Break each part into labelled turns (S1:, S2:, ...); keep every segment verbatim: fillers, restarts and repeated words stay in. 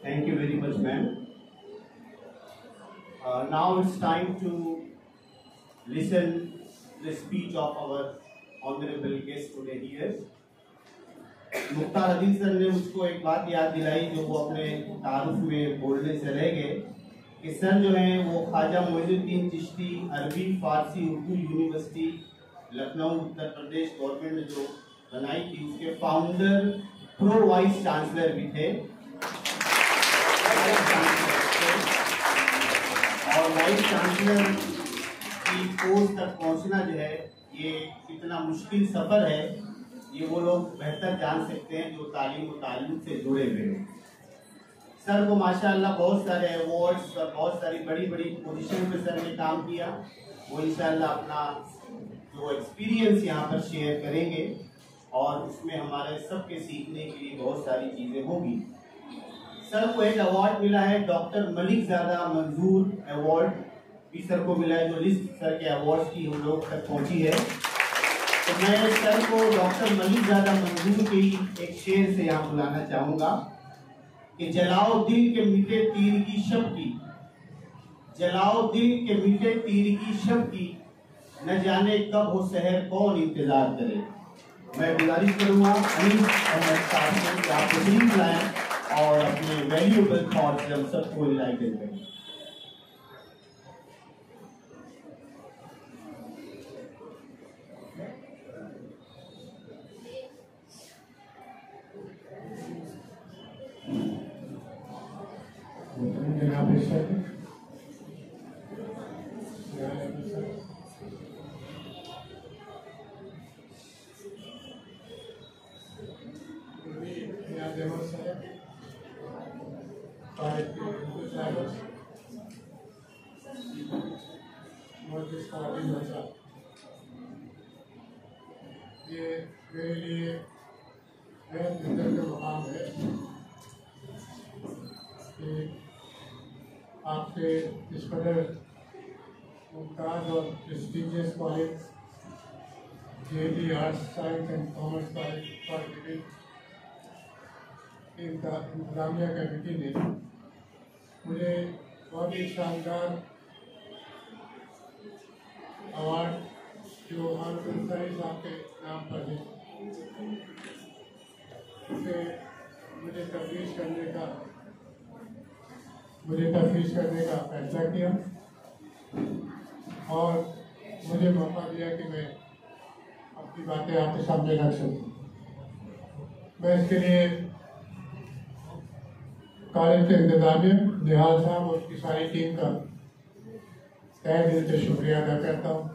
S1: Thank you very much, ma'am. Uh, now it's time to listen the speech of our honorable guest today here. Mukhtar Aziz sir ने मुझको एक बात याद दिलाई जो वो अपने तारुफ में बोलने से रह गए कि सर जो हैं वो ख्वाजा मोइनुद्दीन चिश्ती अरबी फारसी उर्दू यूनिवर्सिटी लखनऊ उत्तर प्रदेश गवर्नमेंट ने जो बनाई थी उसके फाउंडर प्रो वाइस चांसलर भी थे और वाइस चांसलर की पोस्ट तक पहुंचना जो है ये कितना मुश्किल सफ़र है ये वो लोग बेहतर जान सकते हैं जो तालीम और ताल्लुक से जुड़े हुए हैं। सर को माशाअल्लाह बहुत सारे अवार्ड्स और बहुत सारी बड़ी बड़ी पोजीशन पे सर ने काम किया। वो इंशाअल्लाह अपना जो एक्सपीरियंस यहाँ पर शेयर करेंगे और उसमें हमारे सबके सीखने के लिए बहुत सारी चीज़ें होंगी। सर को एक अवार्ड मिला है डॉक्टर मलिक ज़ादा मंजूर अवार्ड भी सर को मिला है जो लिस्ट सर के अवार्ड्स की हम लोग तक पहुँची है। तो मैं सर को डॉक्टर मलिक ज़ादा मंजूर के एक शेर से यहाँ बुलाना चाहूँगा कि जलाओ दिल के मिटे तीर की शब की, जलाओ दिल के मिटे तीर की शब की, न जाने कब हो सहर कौन इंतजार करे। मैं गुजारिश करूँगा अनीस अहमद साहब से कि आप तशरीफ लाएं और अपने वैल्यूएबल थॉट्स हम सबको इनलाइटन करें।
S2: ये मेरे लिए बेहद इज्जत का मकाम है कि आपसे इस कदर मुमताज़ और prestigious college J D arts science and commerce college for women इंतजामिया कमेटी ने मुझे बहुत ही शानदार अवार्ड जो ऑनरेबल साहब के नाम पर है उसे मुझे तफवीज़ करने का मुझे तफवीज़ करने का फैसला किया और मुझे मौका दिया कि मैं अपनी बातें आपके सामने रख सकूँ। मैं इसके लिए कॉलेज के इंतजामिया निहाल साहब और उसकी सारी टीम का तहे दिल से शुक्रिया अदा करता हूँ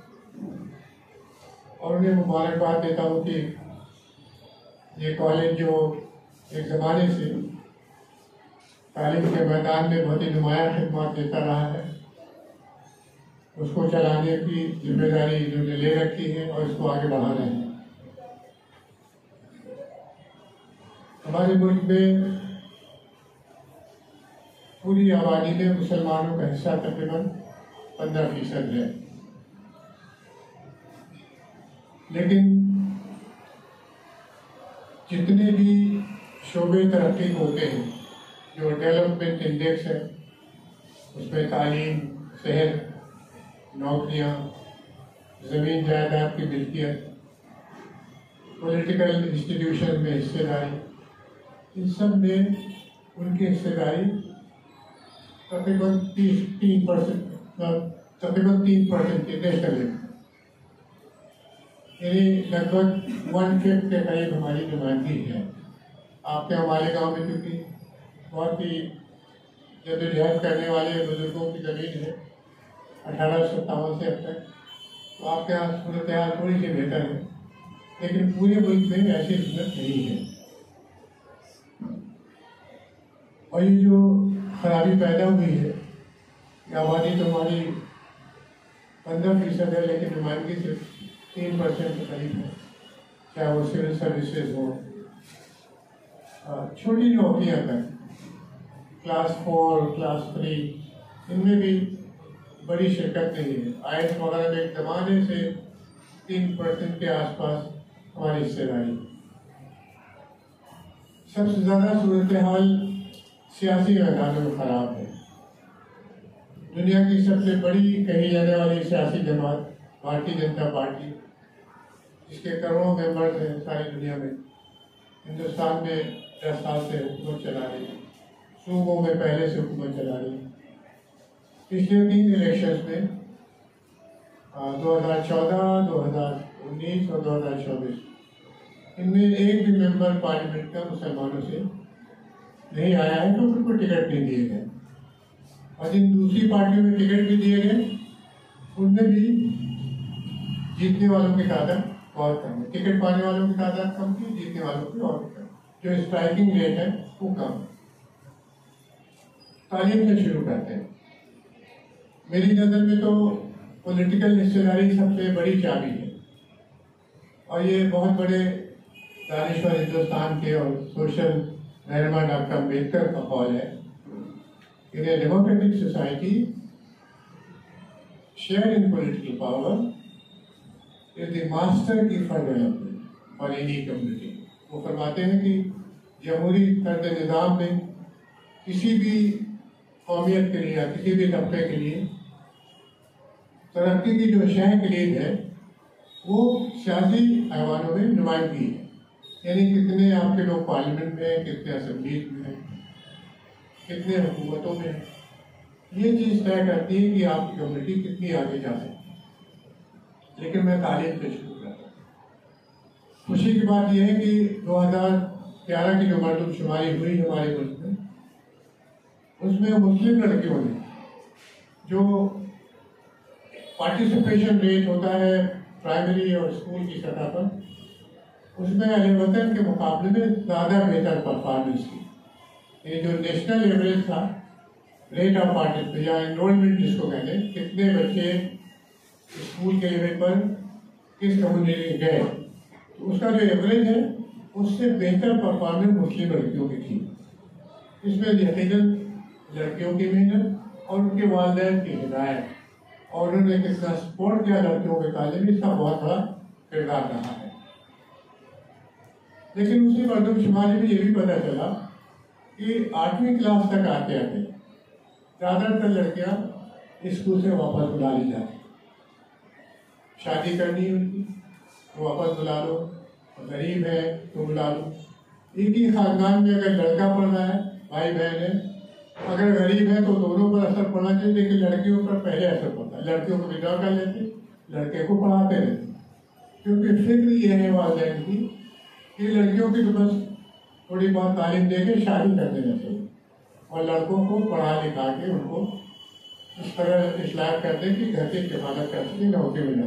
S2: और उन्हें मुबारकबाद देता हूँ कि ये कॉलेज जो एक ज़माने से तालीम के मैदान में बहुत ही नुमायाँ खिदमत देता रहा है उसको चलाने की जिम्मेदारी इन्होंने ले रखी है और इसको आगे बढ़ा रहे हैं। हमारे मुल्क में पूरी आबादी में मुसलमानों का हिस्सा तकरीबन पंद्रह फीसद है, लेकिन जितने भी शोबे तरक्की होते हैं जो डेवलपमेंट इंडेक्स है उसमें तालीम, सेहत, नौकरियां, ज़मीन जायदाद की मिल्कियत, पॉलिटिकल इंस्टीट्यूशन में हिस्सेदारी, इन सब में उनकी हिस्सेदारी तकरीबन तीस तीन परसेंट तकरीबन तीन परसेंट के नेशनल लेवल यानी लगभग वन फिफ्थ के करीब हमारी नुमाइंदगी है। आपके हमारे गांव में क्योंकि बहुत ही जद्दोजहद करने वाले बुजुर्गों की ज़मीन है अठारह सौ सत्तावन से अब तक, तो आपके यहाँ सूरत हाल थोड़ी सी बेहतर है, लेकिन पूरे मुल्क में ऐसी सूरत नहीं है। और ये जो खराबी पैदा हुई है कि आबादी तो हमारी पंद्रह फीसद है लेकिन नुमाइंदगी सिर्फ तीन परसेंट के करीब है, चाहे वो सिविल सर्विसेज हो, छोटी नौकरियाँ तक क्लास फोर क्लास थ्री इनमें भी बड़ी शिरकत नहीं है। आयत वगैरह में एक ज़माने से तीन परसेंट के आसपास हमारी हिस्सेदारी। सबसे ज़्यादा सूरत हाल सियासी मैदानों में खराब है। दुनिया की सबसे बड़ी कही जाने वाली सियासी जमात भारतीय जनता पार्टी, जिसके करोड़ों मेंबर्स हैं सारी दुनिया में, हिंदुस्तान में दस साल से हुकूमत चला रही है, सूबों में पहले से हुकूमत चला रही है। पिछले तीन इलेक्शंस में दो हज़ार चौदह, दो हज़ार उन्नीस और दो हज़ार चौबीस, इनमें एक भी मेंबर पार्लियामेंट का मुसलमानों से नहीं आया है, तो उनको टिकट नहीं दिए गए। और जिन दूसरी पार्टियों में टिकट भी दिए गए, उनमें भी जीतने वालों की तादाद बहुत कम है। टिकट पाने वालों की तादाद कम थी, जीतने वालों की और कम। जो स्ट्राइकिंग रेट है वो कम। तालीम से शुरू करते हैं। मेरी नज़र में तो पॉलिटिकल हिस्सेदारी सबसे बड़ी चाबी है, और ये बहुत बड़े दानिश्वर हिंदुस्तान के और सोशल रहनुमा डॉक्टर अम्बेडकर का कॉल है। In a democratic society, share in political power is the master key for development for any community. वो फरमाते हैं कि जमहूरी तर्ज निज़ाम में किसी भी कौमियत के लिए या किसी भी तबके के लिए तरक्की की जो शह क्लीद है वो सियासी ऐवानों में नुमाइंदगी है। यानी कितने आपके लोग पार्लियामेंट में हैं, कितने असेंबलीज में हैं, कितने हुकूमतों में हैं। ये चीज़ तय करती है कि आपकी कम्युनिटी कितनी आगे जा सकती है। लेकिन मैं तालीम से शुरू करता हूँ। खुशी की बात यह है कि दो हज़ार ग्यारह की जो मरदमशुमारी हुई हमारे मुल्क में, उसमें मुस्लिम लड़कियों ने जो पार्टिसिपेशन रेट होता है प्राइमरी और स्कूल की सतह पर, उसमें अहले वतन के मुकाबले में ज़्यादा बेहतर परफॉर्मेंस की। ये जो नेशनल एवरेज था रेट ऑफ पार्टिसिपेशन या एनरोलमेंट जिसको कहते हैं, कितने बच्चे स्कूल के लेवल पर किस कम्युनिटी में गए, तो उसका जो एवरेज है उससे बेहतर परफॉर्मेंस मुस्लिम लड़कियों की थी। इसमें यकीनन लड़कियों की मेहनत और उनके वालिदैन की हिदायत और उन्होंने कितना सपोर्ट किया लड़कियों के तालीम, इसका बहुत बड़ा किरदार रहा है। लेकिन उसी मरदमशुमारी में ये भी पता चला कि आठवीं क्लास तक आते आते ज़्यादातर लड़कियां स्कूल से वापस बुला ली जाती। शादी करनी है उनकी तो वापस बुला लो, गरीब है तो बुला लो। एक ही खानदान में अगर लड़का पढ़ रहा है, भाई बहन है, अगर गरीब है तो दोनों पर असर पड़ना चाहिए, लेकिन लड़कियों पर पहले असर पड़ता है। लड़कियों को विदा कर लेते, लड़के को पढ़ाते रहते, क्योंकि फिक्र ये है वालिदैन की कि लड़कियों की तो बस थोड़ी बहुत तालीम देके शादी कर देना चाहिए और लड़कों को पढ़ा लिखा के उनको इस तरह इस्लाह कर दें कि घर की किफायत कर सके, नौकरी मिल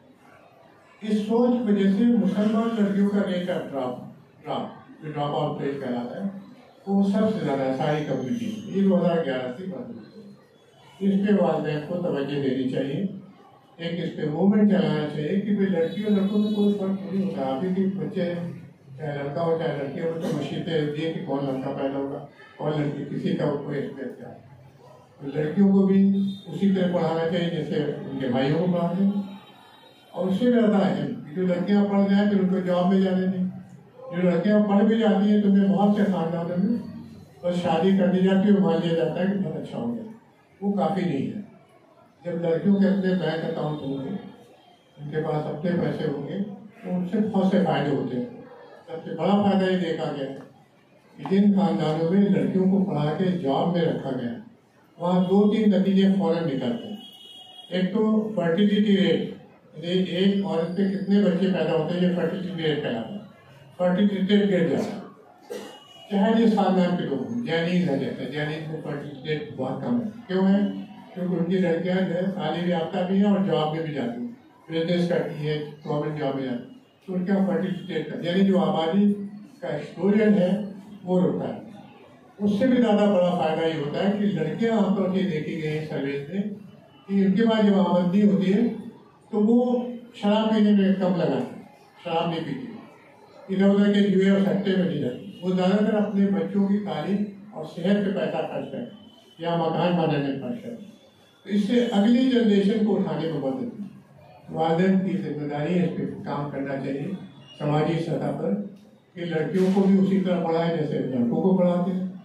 S2: जाए। इस सोच की वजह से मुसलमान लड़कियों का रेट ऑफ ड्रॉप ड्रॉप जो ड्रॉप आउट रेट कहलाता है वो सबसे ज़्यादा है सारी कम्युनिटी में। ये दो हज़ार ग्यारह से बंद। इस पे वालिदैन को तवज्जो देनी चाहिए, एक इस पे मूवमेंट चलाना चाहिए कि भाई लड़की और लड़कों में कोई फर्क नहीं होता। अभी भी बच्चे चाहे लड़का हो चाहे लड़की हो, तो मशीतें दिए कि कौन लड़का पैदा होगा और लड़की, किसी का कोई एक्सपेक्ट है। तो लड़कियों को भी उसी तरह पढ़ाना चाहिए जैसे उनके भाइयों को पढ़ाते हैं। और उससे ज़्यादा है जो लड़कियाँ पढ़ जाए तो उनको जॉब में जाने दें। जो लड़कियाँ पढ़ भी जाती हैं तो उन्हें बहुत से खानदानों में बस शादी कर दी जाती है और मान लिया जाता है कि बहुत अच्छा हो गया। वो काफ़ी नहीं है। जब लड़कियों के अपने बैंक अकाउंट होंगे, उनके पास अपने पैसे होंगे, तो उनसे बहुत से फायदे होते हैं। सबसे बड़ा फायदा ये देखा गया है कि जिन खानदानों में लड़कियों को पढ़ा के जॉब में रखा गया, वहाँ दो तीन नतीजे फौरन निकलते हैं। एक तो फर्टिलिटी रेट, एक औरत पे कितने बच्चे पैदा होते हैं, ये फर्टिलिटी रेट कहलाता है। फर्टिलिटी रेट गिर जाता है, चाहे जिस खानदान के लोग हों। जैनीज है, जैसे जैनीज में फर्टिलिटी रेट बहुत कम है। क्यों है? क्योंकि उनकी लड़कियाँ जो है तालीम याफ्ता भी हैं और जॉब में भी जाती हैं, बिजनेस करती है, गवर्नमेंट जॉब में जाती है, तो उनका फर्टिलिटी रेट का यानी जो आबादी का एक्सप्लोजन है वो रुकता है। उससे भी ज़्यादा बड़ा फायदा ये होता है कि लड़कियाँ आमतौर से देखी गई हैं सर्विस में कि उनके पास जब आमदनी होती है तो वो शराब पीने में कम लगा, शराब नहीं पीती, इधर उधर के जुए और सट्टे में नहीं जाती। वो ज़्यादातर अपने बच्चों की तालीम और सेहत पे पैसा खर्च करें या मकान बनाने में खर्च करें। तो इससे अगली जनरेशन को उठाने में मदद मिलती है। वालिदैन की जिम्मेदारी है इस पर काम करना चाहिए समाजी सतह पर कि लड़कियों को भी उसी तरह पढ़ाएं जैसे लड़कों को पढ़ाते हैं।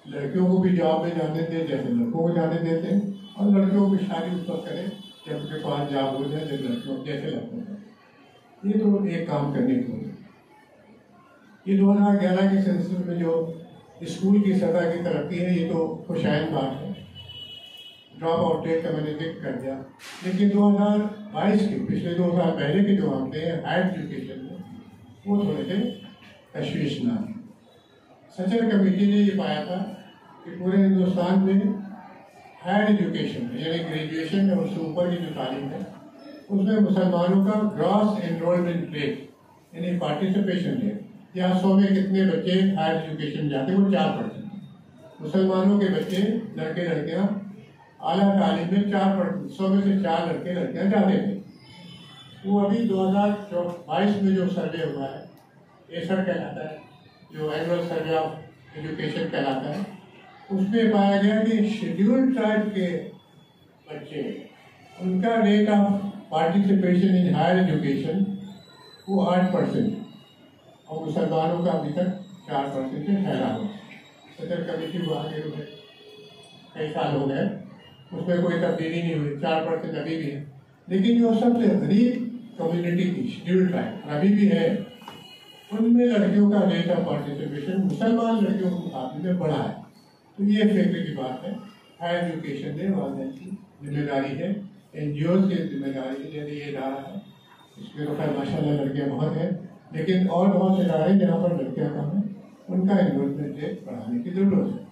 S2: लड़कियों को भी जॉब में जाने दें जैसे लड़कों को जाने देते हैं, और लड़कियों की शादी उस वक्त करें जब उनके पास जॉब हो जाए, जब लड़कियों जैसे लड़कों का। ये तो एक काम करने को। ये दो हज़ार ग्यारह के सेंसस में जो स्कूल की सतह की तरक्की है, ये तो खुशाइन बात है। ड्रॉप आउट रेट का मैंने जिक्र कर दिया, लेकिन दो हज़ार बाईस के पिछले दो साल पहले के जो आंकड़े हैं हायर एजुकेशन में, वो थोड़े से तशवीशनाक। सचर कमेटी ने ये पाया था कि पूरे हिंदुस्तान में हायर एजुकेशन में, यानी ग्रेजुएशन और उससे ऊपर की जो तालीम है, उसमें मुसलमानों का ग्रॉस एनरोलमेंट रेट यानी पार्टिसिपेशन रेट, यहाँ सौ में कितने बच्चे हायर एजुकेशन जाते हैं, वो चार परसेंट। मुसलमानों के बच्चे लड़के लड़कियाँ आला तालीम में चार परसेंट, सौ में से चार लड़के लड़कियाँ जाते थे। वो अभी दो हज़ार बाईस में जो सर्वे हुआ है, एसर कहलाता है, जो एनुअल सर्वे ऑफ एजुकेशन कहलाता है, उसमें पाया गया कि शेड्यूल्ड ट्राइब के बच्चे, उनका rate of participation in higher education वो आठ परसेंट, और मुसलमानों का अभी तक चार परसेंट से फैला हुआ। सदर कमेटी हुआ आगे हुए कई साल हो गए, उसमें कोई तब्दीली नहीं हुई, चार परसेंट अभी भी है। लेकिन जो सबसे गरीब कम्युनिटी की शेड्यूल्ड ट्राइब अभी भी है, उनमें लड़कियों का रेट ऑफ पार्टिसिपेशन मुसलमान लड़कियों के मुकाबले में बढ़ा है। तो ये फिक्र की बात है। हायर एजुकेशन में वालिदैन की जिम्मेदारी है, एन जी ओज़ की जिम्मेदारी है, यदि ये इदारा है इसमें तो खैर माशाल्लाह लड़कियाँ बहुत हैं, लेकिन और बहुत से इदारे जहाँ पर लड़कियाँ कम हैं, उनका एनरोलमेंट रेट बढ़ाने की जरूरत है।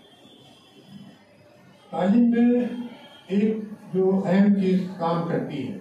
S2: तालीम में एक जो अहम चीज़ काम करती है,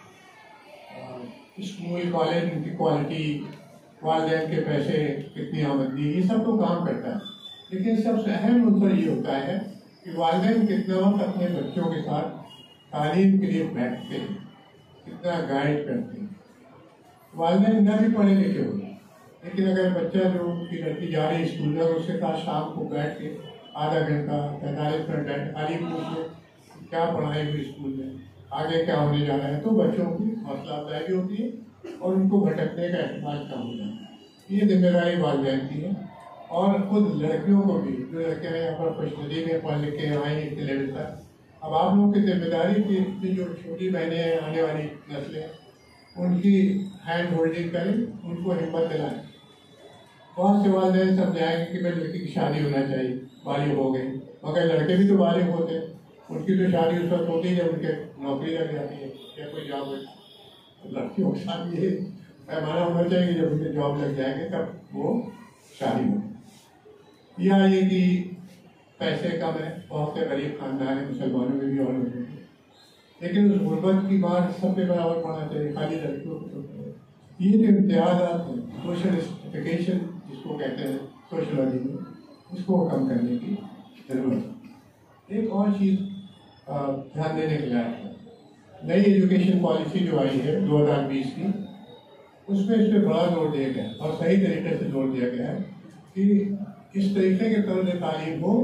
S2: स्कूल कॉलेज उनकी क्वालिटी, वालिदैन के पैसे कितनी आमदनी, ये सब तो काम करता है, लेकिन सबसे अहम मुद्दा ये होता है कि वालिदैन कितना वक्त अपने बच्चों के साथ तालीम के लिए बैठते हैं, कितना गाइड करते हैं। वालिदैन न भी पढ़े लिखे हो, लेकिन अगर बच्चा जो की लड़की जा रही है स्कूल में, उसके साथ शाम को बैठ के आधा घंटा पैंतालीस मिनट बैठ तालीम पूछे क्या पढ़ाई हुई स्कूल में, आगे क्या होने जा रहा है, तो बच्चों की हौसला अफजाई भी होती है और उनको भटकने का एहसास कम हो जाता है। ये जिम्मेदारी वालिदैन की है। और खुद लड़कियों को भी, जो लड़कियाँ यहाँ पर खुशनसीब में पढ़ लिख के आई हैं इतने लेवल तक, अब आप लोगों की जिम्मेदारी की जो छोटी बहनें हैं, आने वाली नस्लें, उनकी हैंड होल्डिंग करें, उनको हिम्मत दिलाएं। बहुत से वालिदैन समझाएंगे कि भाई लड़की की शादी होना चाहिए, बालिग हो गई, मगर लड़के भी तो बालिग होते हैं, उनकी तो शादी उस वक्त होती है जब उनके नौकरी लग जाती है या कोई जॉब हो। लड़कियों के साथ ये पैमाना होना चाहिए कि जब उनके जॉब लग जाएंगे तब वो शादी हो। या ये कि पैसे कम है, बहुत से गरीब खानदान है, मुसलमानों में भी और लोगों में, लेकिन उस गुर्बत की बात सब पे बराबर पढ़ना चाहिए, खाली लड़कियों को। ये जो इम्तियाज़ात हैं, सोशल स्टिफिकेशन जिसको कहते हैं सोशलॉजी में, इसको कम करने की जरूरत है। एक और चीज़ ध्यान देने के लायक है, नई एजुकेशन पॉलिसी जो आई है दो हज़ार बीस की, उसमें इस पर बड़ा जोर दिया गया है और सही तरीके से जोर दिया गया है कि इस तरीके के तर्ज तालीम हो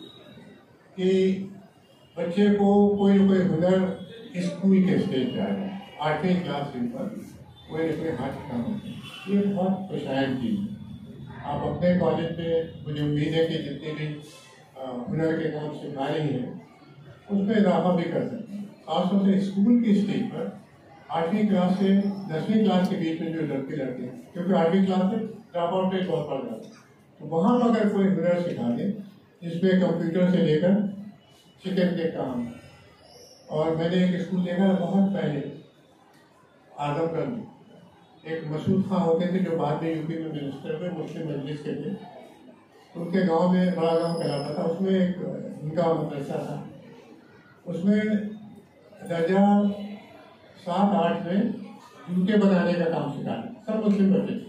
S2: कि बच्चे को कोई न कोई हुनर स्कूल के स्टेज पे आ जाए, आठवीं क्लास से ऊपर कोई न कोई हाथ काम होता है। ये बहुत खुशाइन चीज़ है। आप अपने कॉलेज में मुझे उम्मीद है कि जितने भी हुनर के काम सिखा रही हैं उसमें इजाफा भी कर सकते हैं। खासतौर से स्कूल की स्टेज पर आठवीं क्लास से दसवीं क्लास के बीच में जो लड़के लड़के हैं, क्योंकि आठवीं क्लास से ड्रॉप आउट रेट बहुत बढ़ जाता है, तो वहाँ पर अगर कोई हुनर सिखा दे जिसमें कंप्यूटर से लेकर चिकन के काम। और मैंने एक स्कूल देखा बहुत पहले आजमगढ़ में, एक मसूद खां होते थे जो बाद में यूपी में मिनिस्टर थे, मुस्लिम मजलिस के थे। उनके गांव में, बड़ा गांव कहलाता था, उसमें एक उनका मदरसा था, उसमें दर्जा सात आठ में जूते बनाने का काम सिखाते, सब मुस्लिम बच्चे थे,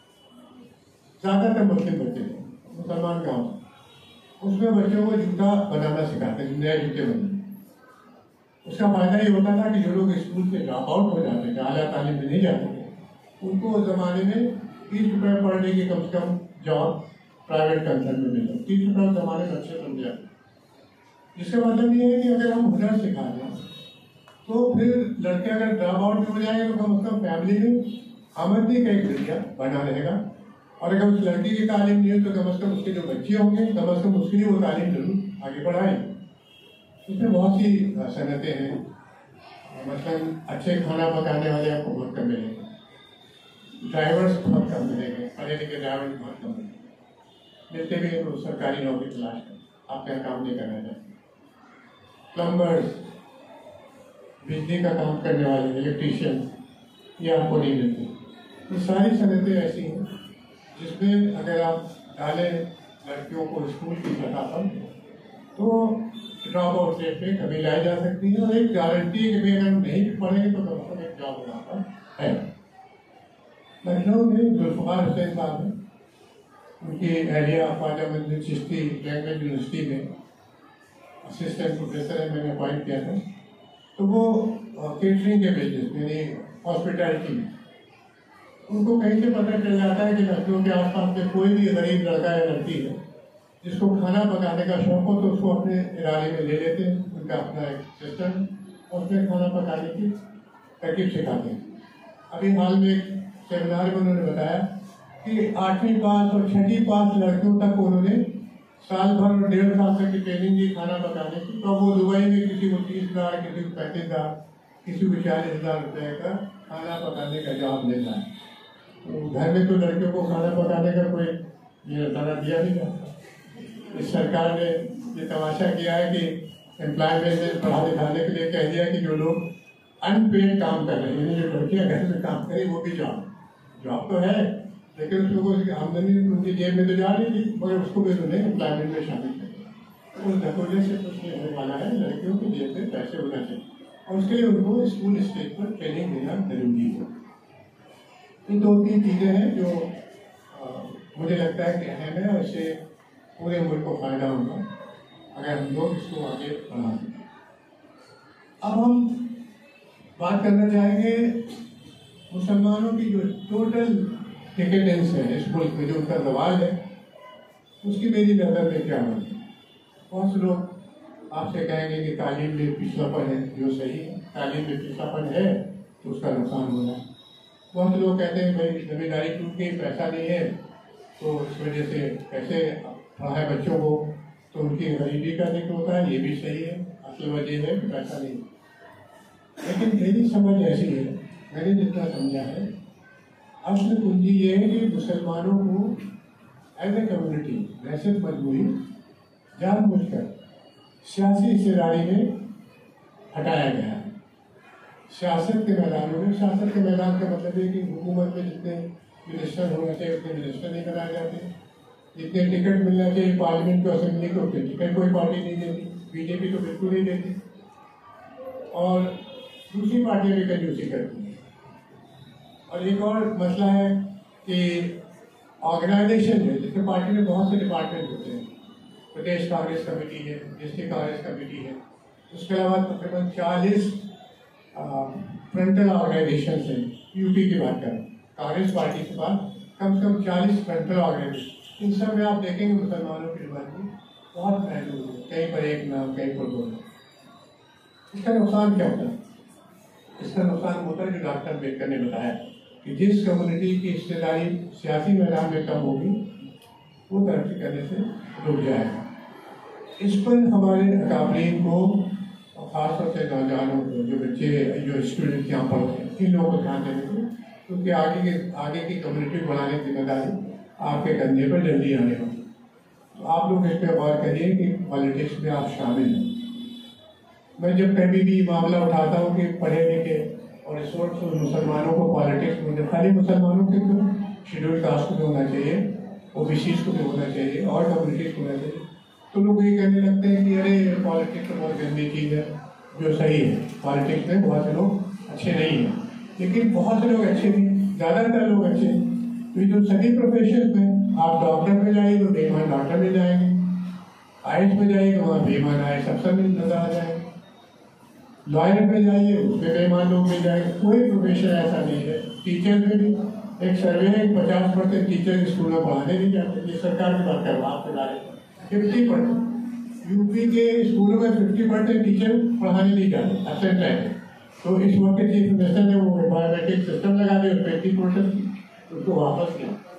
S2: ज़्यादातर मुस्लिम बच्चे थे, मुसलमान गाँव। उसमें बच्चों को जूता बनाना सिखाते, नए जूते बनाने। उसका फायदा ये होता था कि जो लोग स्कूल से ड्रॉप आउट हो जाते थे, आला तालीम में नहीं जाते थे, उनको उस ज़माने में तीस रुपये पर डे की कम से कम जॉब प्राइवेट कंसर्न में मिला। तीस रुपये उस ज़माने में अच्छे समझ जाते। इसका मतलब ये है कि अगर हम हुनर सिखा दें तो फिर लड़के अगर ड्रॉप आउट हो जाएंगे तो कम से कम फैमिली में आमदनी का एक जरिया बना रहेगा और अगर उस लड़की की तालीम नहीं हो तो कम अज़ कम उसके जो बच्चे होंगे कम अज़ कम उसके लिए वो तालीम जरूर आगे बढ़ाएं। इसमें बहुत सी सनतें हैं, मसलन अच्छे खाना पकाने वाले आपको बहुत कम मिलेंगे, ड्राइवर्स बहुत कम मिलेंगे, पढ़े लिखे ड्राइवर बहुत कम मिलेंगे, मिलते भी तो सरकारी नौकरी तलाश करें, आप यहाँ काम नहीं करना चाहते। प्लम्बर्स, बिजली का काम करने वाले, इलेक्ट्रीशियन, ये आपको नहीं मिलते। ये सारी सनतें ऐसी हैं जिसमें अगर आप डालें लड़कियों को स्कूल की सतह पर तो ड्रॉप आउट रेट पे कमी लाई जा सकती है, और एक गारंटी है कि भाई अगर हम नहीं भी पढ़ेंगे तो कम से कम एक जॉब वहाँ पर है। लखनऊ में जुल्फ़िकार हुसैन साहब हैं, उनकी एहलिया ख्वाजा मंजिल चिश्ती लैंग्वेज यूनिवर्सिटी में असिस्टेंट प्रोफेसर है, मैंने अपॉइंट किया था। तो वो केटरिंग के बिजनेस यानी हॉस्पिटैलिटी में, उनको कहीं से पता चल जाता है कि लखनऊ के आसपास में कोई भी गरीब लड़का या लड़की है जिसको खाना पकाने का शौक हो तो उसको अपने इरादे में ले लेते हैं, उनका अपना एक सिस्टम और उसमें खाना पकाने की तरकीब सिखाते हैं। अभी हाल में एक सेमिनार में उन्होंने बताया कि आठवीं पास और छठी पास लड़कियों तक उन्होंने साल भर और डेढ़ साल तक की ट्रेनिंग दी खाना पकाने की, तो वो दुबई में किसी को तीस हज़ार किसी को पैंतीस हज़ार किसी को चालीस हज़ार रुपये का खाना पकाने का जॉब लेता है। तो घर में तो लड़कियों को खाना पकाने का कोई ये ताना दिया नहीं जाता। इस सरकार ने ये तमाशा किया है कि एम्प्लॉयमेंट में पढ़ा लिखाने के लिए कह दिया कि जो लोग अनपेड काम कर रहे हैं, जो लड़कियाँ घर में काम करें वो भी जॉब जॉब तो है, लेकिन उस लोगों की आमदनी उनकी जेब में तो जा रही थी, मगर उसको भी उन्होंने एम्प्लॉयमेंट में शामिल किया। उस धकोले से कुछ नहीं होने वाला है, लड़कियों की जेब में पैसे होना चाहिए और उसके लिए उनको स्कूल स्टेज पर ट्रेनिंग देना जरूरी है। ये दो तीन चीज़ें हैं जो आ, मुझे लगता है कि अहम है और इससे पूरे मुल्क को फायदा होगा अगर हम लोग इसको आगे बढ़ा सकें। अब हम बात करना चाहेंगे मुसलमानों की जो टोटल डिकेडेंस है इस मुल्क में, जो उनका जवाल है, उसकी मेरी नज़र में क्या है। बहुत से लोग आपसे कहेंगे कि तालीम में पिछड़ापन है, जो सही है, तालीम में पिछड़ापन है तो उसका नुकसान हो रहा है। बहुत से लोग कहते हैं भाई जिम्मेदारी टूट गई, पैसा नहीं है तो इस वजह से कैसे पढ़ाए बच्चों को, तो उनकी गरीबी का जिक्र होता है, ये भी सही है, असल वजह है कि पैसा नहीं। लेकिन मेरी समझ ऐसी है, मैंने जितना समझा है, असल कुंजी ये है कि मुसलमानों को एज ए कम्युनिटी दहशत मजबूरी जानबूझकर सियासी हिस्सेदारी में हटाया गया है। सियासत के मैदानों में, सियासत के मैदान का मतलब है कि हुकूमत में जितने मिनिस्टर होने चाहिए उतने मिनिस्टर नहीं बनाए जाते, जितने टिकट मिलना चाहिए पार्लियामेंट को, असेंबली को, उतने टिकट कोई पार्टी नहीं देती, बीजेपी तो बिल्कुल नहीं देती, और दूसरी पार्टियाँ भी कंजूसी करती हैं। और एक और मसला है कि ऑर्गेनाइजेशन है, जिसमें पार्टी में बहुत से डिपार्टमेंट होते हैं, प्रदेश कांग्रेस कमेटी है, डिस्ट्रिक्ट कांग्रेस कमेटी है, उसके अलावा तकरीबन चालीस फ्रंटल ऑर्गेनाइजेशन हैं। यूपी की बात करें, कांग्रेस पार्टी के पास कम से कम चालीस फ्रंटल ऑर्गेनाइजेशन, इन सब में आप देखेंगे मुसलमानों की डिमांड बहुत पहलू है, कहीं पर एक नाम, कहीं पर दो नाम। इसका नुकसान क्या होता है? इसका नुकसान होता है जो डॉक्टर अम्बेडकर ने बताया कि जिस कम्युनिटी की हिस्सेदारी सियासी मैदान में कम होगी वो तरक्की करने से रुक जाएगा। इस पर हमारे अकाबरीन को, खासतौर से नौजवानों को, जो बच्चे जो स्टूडेंट यहाँ पढ़ते हैं, इन लोगों को ध्यान देने को, क्योंकि आगे के आगे की कम्युनिटी बनाने की जिम्मेदारी आपके कंधे पर जल्दी आने वाली। तो आप लोग इस पर गौर करिए कि पॉलिटिक्स में आप शामिल हैं। मैं जब कभी भी मामला उठाता हूँ कि पढ़े लिखे और इस वक्त मुसलमानों को पॉलिटिक्स में, खाली मुसलमानों के तो शेड्यूल कास्ट को भी होना चाहिए, ओबीसी को भी होना चाहिए और कम्युनिटीज को होना चाहिए, तो लोग ये कहने लगते हैं कि अरे पॉलिटिक्स तो बहुत गंदी चीज़ है, जो सही है। पॉलिटिक्स में बहुत से लोग अच्छे नहीं हैं, लेकिन बहुत से लोग अच्छे भी, ज़्यादातर लोग अच्छे हैं। तो जो सभी प्रोफेशन में आप डॉक्टर में जाइए तो बेईमान डॉक्टर में जाएंगे, आई एस में जाइए तो वहाँ बेईमान आई एस अफसर में नजर आ जाएंगे, लॉयर में जाइए उसमें बेईमान लोग मिल जाएंगे। कोई प्रोफेशन ऐसा नहीं है। टीचर में भी एक सर्वे है, पचास परसेंट टीचर स्कूल में पढ़ाने नहीं जाते। ये सरकार की बात कर रहा आपके बारे में, फिफ्टी परसेंट यूपी के स्कूलों में फिफ्टी परसेंट टीचर पढ़ाने नहीं जाते, एबसेंट रहते। तो इस वक्त चीफ मिनिस्टर ने वो बायोमेट्रिक सिस्टम लगा दिया, ट्वेंटी परसेंट उसको वापस किया।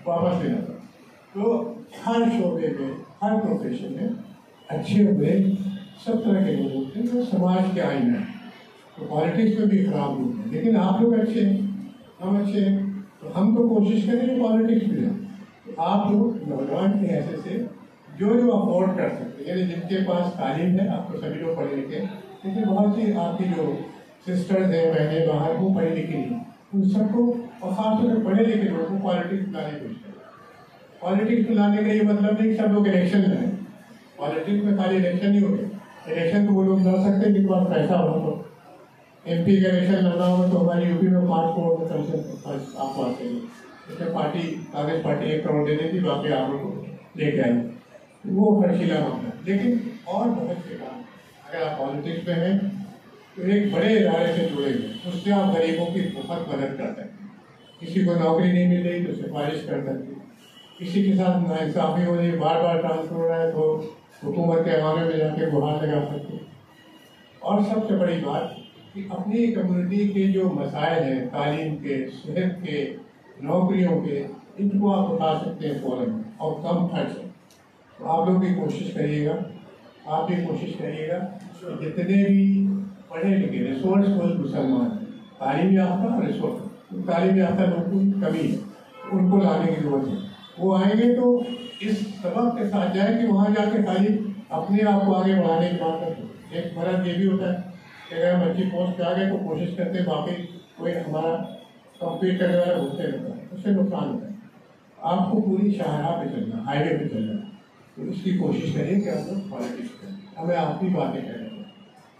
S2: वापस लेना पड़ा। तो हर शोबे में, हर प्रोफेशन में अच्छे बुरे सब तरह के लोग होते हैं जो समाज के आईना है। तो पॉलिटिक्स में भी खराब लोग हैं, लेकिन आप लोग अच्छे हैं, हम अच्छे हैं, तो हम तो कोशिश करें कि पॉलिटिक्स में जाए। तो आप लोग नौजवान के ऐसे से जो जो अफोर्ड कर सकते हैं, यानी जिनके पास तालीम है, आप तो सभी लोग पढ़े लिखे, लेकिन बहुत सी आपकी जो सिस्टर्स हैं, बहनें बाहर, वो पढ़ी लिखी नहीं, उन सबको और खासतौर पर पढ़े लिखे लोगों को पॉलिटिक्स में लाने की कोशिश करें। पॉलिटिक्स में लाने का ये मतलब नहीं कि सब लोग इलेक्शन लड़ें। पॉलिटिक्स में खाली इलेक्शन ही हो गया। इलेक्शन तो वो लोग लड़ सकते हैं जिनके पास पैसा हो। तो एम पी का इलेक्शन लड़ना होगा तो हमारी यूपी में पाँच करोड़ में कम से आपको आते हैं। इसमें पार्टी, कांग्रेस पार्टी एक करोड़ दे देती, बाकी आप लोग को लेके आई, वो खर्चीला मामला। लेकिन और बहुत से काम, अगर आप पॉलिटिक्स में हैं तो एक बड़े इदारे से जुड़े हुए, उससे आप गरीबों की बहुत मदद कर सकते हैं। किसी को नौकरी नहीं मिल रही तो सिफारिश कर सकते, किसी के साथ नाइंसाफी हो रही, बार बार ट्रांसफर हो रहा है तो हुकूमत के हवाले में जाके गुहार लगा सकते। और सबसे बड़ी बात कि अपनी कम्युनिटी के जो मसाइल हैं, तालीम के, सेहत के, नौकरियों के, इनको आप उठा सकते हैं फौरन और कम खर्च है। तो आप लोग भी कोशिश करिएगा, आप भी कोशिश करिएगा कि जितने भी पढ़े लिखे रिसोर्सफुल मुसलमान, तालीम याफ्ता और रिसोर्स, तालीम याफ्ता लोगों की कमी है, उनको लाने की जरूरत है। वो आएंगे तो इस सबक के साथ जाए कि वहाँ जाके खाली अपने आप को आगे बढ़ाने की बात करते। एक मरद ये भी होता है कि अगर हम अच्छी पोस्ट पे आ गए तो कोशिश करते हैं बाकी कोई हमारा कम्पीट करने वाला घूमते रहता है, उससे नुकसान होता है। आपको पूरी शाहराह पे चलना, हाईवे पे चलना, तो इसकी कोशिश करिए कि आप लोग पॉलिटिक्स करें। हमें आप ही बातें कह रहे हैं।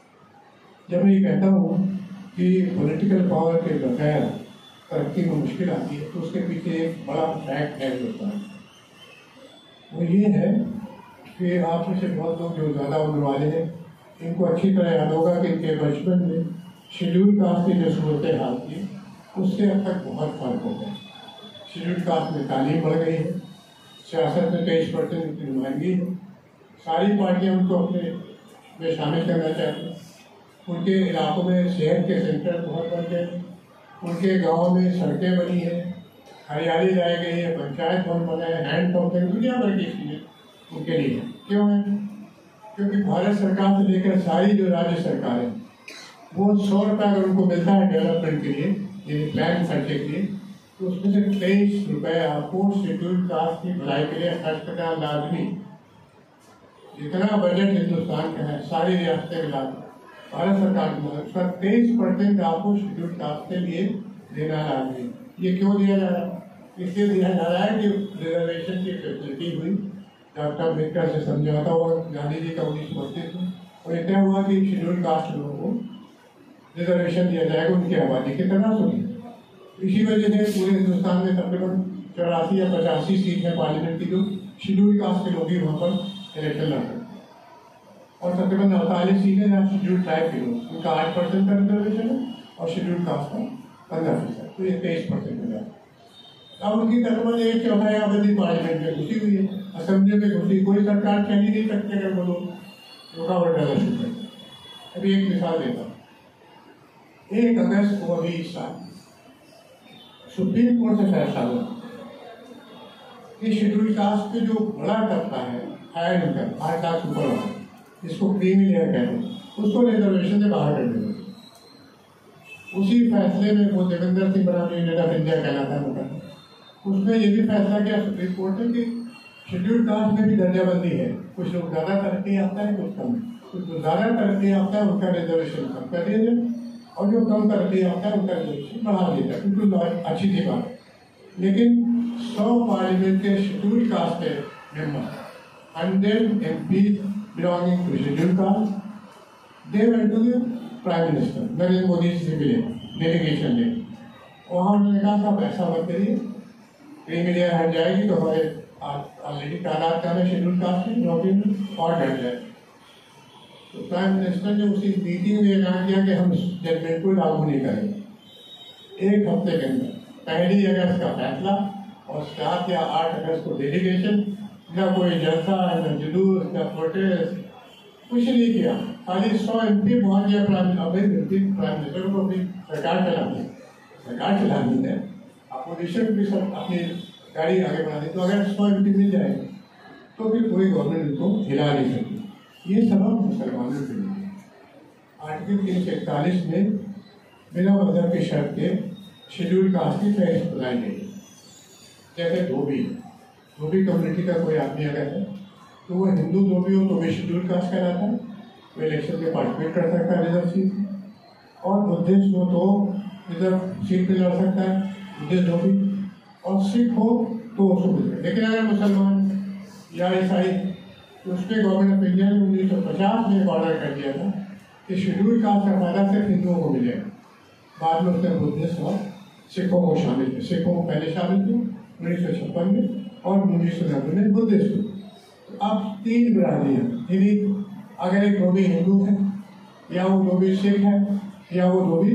S2: जब मैं ये कहता हूँ कि पॉलिटिकल पावर के बगैर तरक्की में मुश्किल आती है, तो उसके पीछे एक बड़ा फैक्ट है होता है। वो ये है कि आप में से बहुत लोग जो ज़्यादा उम्र वाले हैं, इनको अच्छी तरह याद होगा कि इनके बचपन में शेड्यूल कास्ट की जो सूरत हाल थी, उससे अब तक बहुत फर्क हो गया। शेड्यूल कास्ट में तालीम बढ़ गई है, सियासत में तेईस परसेंट की नुमाइंदगी है, सारी पार्टियां उनको अपने में शामिल करना चाहती हैं। उनके इलाकों में सेहत के सेंटर बहुत बन गए, उनके गाँव में सड़कें बनी हैं, हरियाली लाई गई है, पंचायत भवन बना है, हैंड पंप है, दुनिया भर की चीज़ें उनके लिए क्यों है? क्योंकि भारत सरकार से लेकर सारी जो राज्य सरकारें, वो सौ रुपये अगर उनको मिलता है डेवलपमेंट के लिए, यानी प्लान खर्चे के लिए, तो उसमें से तेईस रुपये आपको शेड्यूल कास्ट की भलाई के लिए खर्च करना लाजमी। जितना बजट हिंदुस्तान का है, सारी रियासतें मिला भारत सरकार की मदद, उसका तेईस परसेंट आपको शेड्यूल कास्ट के लिए देना लाजमी। ये क्यों दिया जा रहा है? इसलिए दिया जा रहा है कि रिजर्वेशन की फैसिलिटी हुई, डॉक्टर अम्बेडकर से समझौता हुआ गांधी जी का उन्नीस सौ बत्तीस में, और ये तय हुआ कि शेड्यूल कास्ट लोगों को रिजर्वेशन दिया जाएगा उनकी आबादी की तरह सुनी। इसी वजह से पूरे हिंदुस्तान में तकरीबन चौरासी या पचासी सीट है पार्लियामेंट की जो शेड्यूल कास्ट के लोग ही वहाँ पर इलेक्शन लड़ सकते हैं, और तकरीबन अड़तालीस सीटें जहाँ शेड्यूल ट्राइब के लोग, उनका आठ परसेंट का रिजर्वेशन है और शेड्यूल कास्ट का पंद्रह फीसद, तो ये तेईस परसेंट हो जाए। अब उनकी तकरीबन एक चौथाई आबादी पार्लियामेंट में घुसी हुई है, असेंबली में घुसी, कोई सरकार चल ही नहीं सकती अगर वो लोग रुकावट डाला शुरू करते। अभी एक मिसाल देता हूँ, एक अगस्त को अभी इस साल सुप्रीम कोर्ट से फैसला हुआ कि शेड्यूल कास्ट के जो बड़ा तबका है, हायर इनकम, आठ लाख ऊपर वाला, जिसको क्रीमी लेयर कहते हैं, उसको रिजर्वेशन से बाहर कर देंगे। उसी फैसले में वो देवेंद्र सिंह बनाम यूनियन ऑफ इंडिया कहलाता है, उसमें ये भी फैसला किया सुप्रीम कोर्ट ने कि शेड्यूल कास्ट में भी दर्जाबंदी है, कुछ लोग ज़्यादा तरक्की याफ्ता है, कुछ कम, कुछ जो ज़्यादा तरक्की याफ्ता है उनका रिजर्वेशन कम कर दिया जाए और जो कम तरक्की याफ्ता है उनका रिजर्वेशन बढ़ा दिया जाए। बिल्कुल अच्छी थी बात। लेकिन सौ पार्लियामेंट के शेड्यूल कास्ट के member, hundred M P belonging to schedule caste, they went to the prime minister Narendra Modi ji से मिले डेलीगेशन ले, वहाँ उन्होंने कहा था पैसा मत करिए, क्रीमी लेयर हट जाएगी तो हमारे ऑलरेडी तादाद का में शेड्यूल कास्ट में नौकरी में और घट जाए। तो प्राइम मिनिस्टर ने उसी मीटिंग में ऐलान किया कि हम इस जजमेंट को लागू नहीं करेंगे। एक हफ्ते के अंदर पहली अगस्त का फैसला और सात या आठ अगस्त को डेलीगेशन, न कोई जलसा, न जुलूस, न प्रोटेस्ट, कुछ नहीं किया। खाली सौ एम पी पहुँच गया प्राइम प्राइम मिनिस्टर को अपनी सरकार चलानी है, सरकार चलानी है, अपोजिशन भी सब अपनी गाड़ी आगे बढ़ा दी, तो अगर सौ एम पी मिल जाएगा तो फिर कोई गवर्नमेंट उनको हिला नहीं सकती। ये सबक मुसलमानों के लिए। आर्टिकल तीन सौ इकतालीस में बिना मजहब की शर्त के शेड्यूल कास्ट की फहरिस्त बनाई गई है। जैसे धोबी धोबी कम्युनिटी का कोई आदमी अगर है तो वो हिंदू धोबी हो तो भी शेड्यूल कास्ट कहलाता है, वो इलेक्शन में पार्टिसिपेट कर सकता है रिजर्व सीट, और बुद्धिस्ट हो तो रिजर्व सीट पे लड़ सकता है बुद्धिस्ट धोबी, और सिख हो तो उसको मिल। लेकिन अगर मुसलमान या ईसाई, तो उस पर गवर्नमेंट ऑफ इंडिया ने उन्नीस सौ पचास में एक ऑर्डर कर दिया था कि शेड्यूल कास्ट का फायदा सिर्फ हिंदुओं को मिलेगा। बाद में उसने बुद्धिस्ट और सिखों को शामिल किया। सिखों को पहले शामिल किया उन्नीस सौ छप्पन में, और उन्नीस सौ नब्बे में बुद्धिस्ट को। तो अब तीन बिरादरियाँ, यानी अगर एक धोबी हिंदू है, या वो धोबी सिख है, या वो धोबी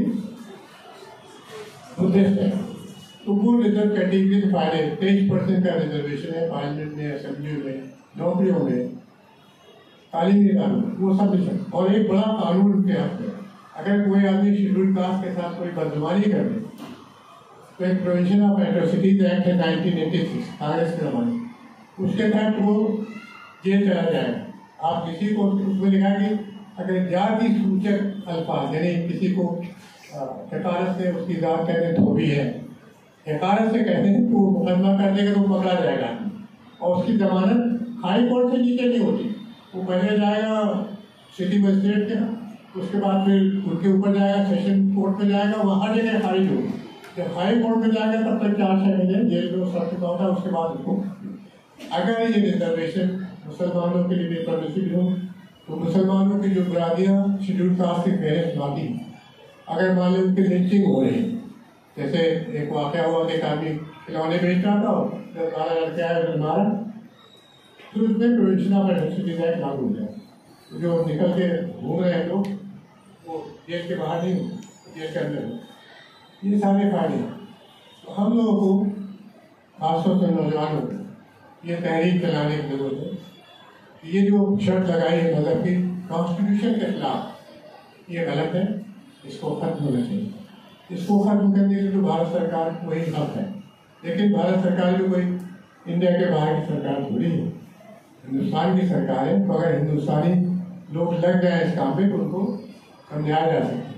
S2: बुद्धिस्ट है, तो वो रिजर्व कैटेगरी के फायदे तेईस परसेंट का रिजर्वेशन है पार्लियामेंट में, असेंबली में, नौकरियों में, तालीमी कानून, वो सब भी सब। और एक बड़ा कानून उनके हाथ में, अगर कोई आदमी शेड्यूल कास्ट के साथ कोई बदजुबानी कर दे तो एक प्रोविजन ऑफ एट्रोसिटीज एक्ट है नाइनटीन एटी सिक्स कांग्रेस के ज़माने, उसके तहत वो जेल चला जाएगा। आप किसी को, उसमें लिखा कि अगर जाति सूचक अल्फाज, यानी किसी को हकारत से उसकी जात कहते हैं धोबी है, हकारत से कहते हैं तो मुकदमा कर देगा तो पकड़ा जाएगा, और उसकी जमानत हाई कोर्ट से नीचे नहीं होती। वो पहले जाएगा सिटी मजिस्ट्रेट के यहाँ, उसके बाद फिर उनके ऊपर जाएगा, सेशन कोर्ट में जाएगा, वहाँ हर जगह खारिज होगी। जब हाई कोर्ट में जाएगा तब तक चार छः महीने जेल में सब चुका होता है। उसके बाद उसको, अगर ये रिजर्वेशन मुसलमानों के लिए परमिसिबल हो तो मुसलमानों की जो बिरादियाँ शेड्यूल कास्ट की फहरिस्त लाती, अगर मान लो उनकी लिंचिंग हो रही, जैसे एक वाक़या हुआ कि एक आदमी खिलौने बेच रहा था, जब मारा लड़के आया फिर मारा, तो उसमें प्रोविजन ऑफ एट्रोसिटीज एक्ट लागू हो जाए। जो निकल के घूम रहे हैं लोग वो जेल के बाहर नहीं, जेल के अंदर हो। ये सारे फायदे तो हम लोगों को, खासतौर से नौजवानों को ये तहरीक चलाने की जरूरत है। ये जो शर्त लगाई है मजहब की कॉन्स्टिट्यूशन के खिलाफ, ये गलत है, इसको खत्म होना चाहिए। इसको खत्म करने के लिए तो भारत सरकार को ही हक है, लेकिन भारत सरकार जो कोई इंडिया के बाहर की सरकार थोड़ी है, हिंदुस्तान की सरकार है। तो अगर हिंदुस्तानी लोग लग जाए इस काम में तो उनको समझाया जा सकता है।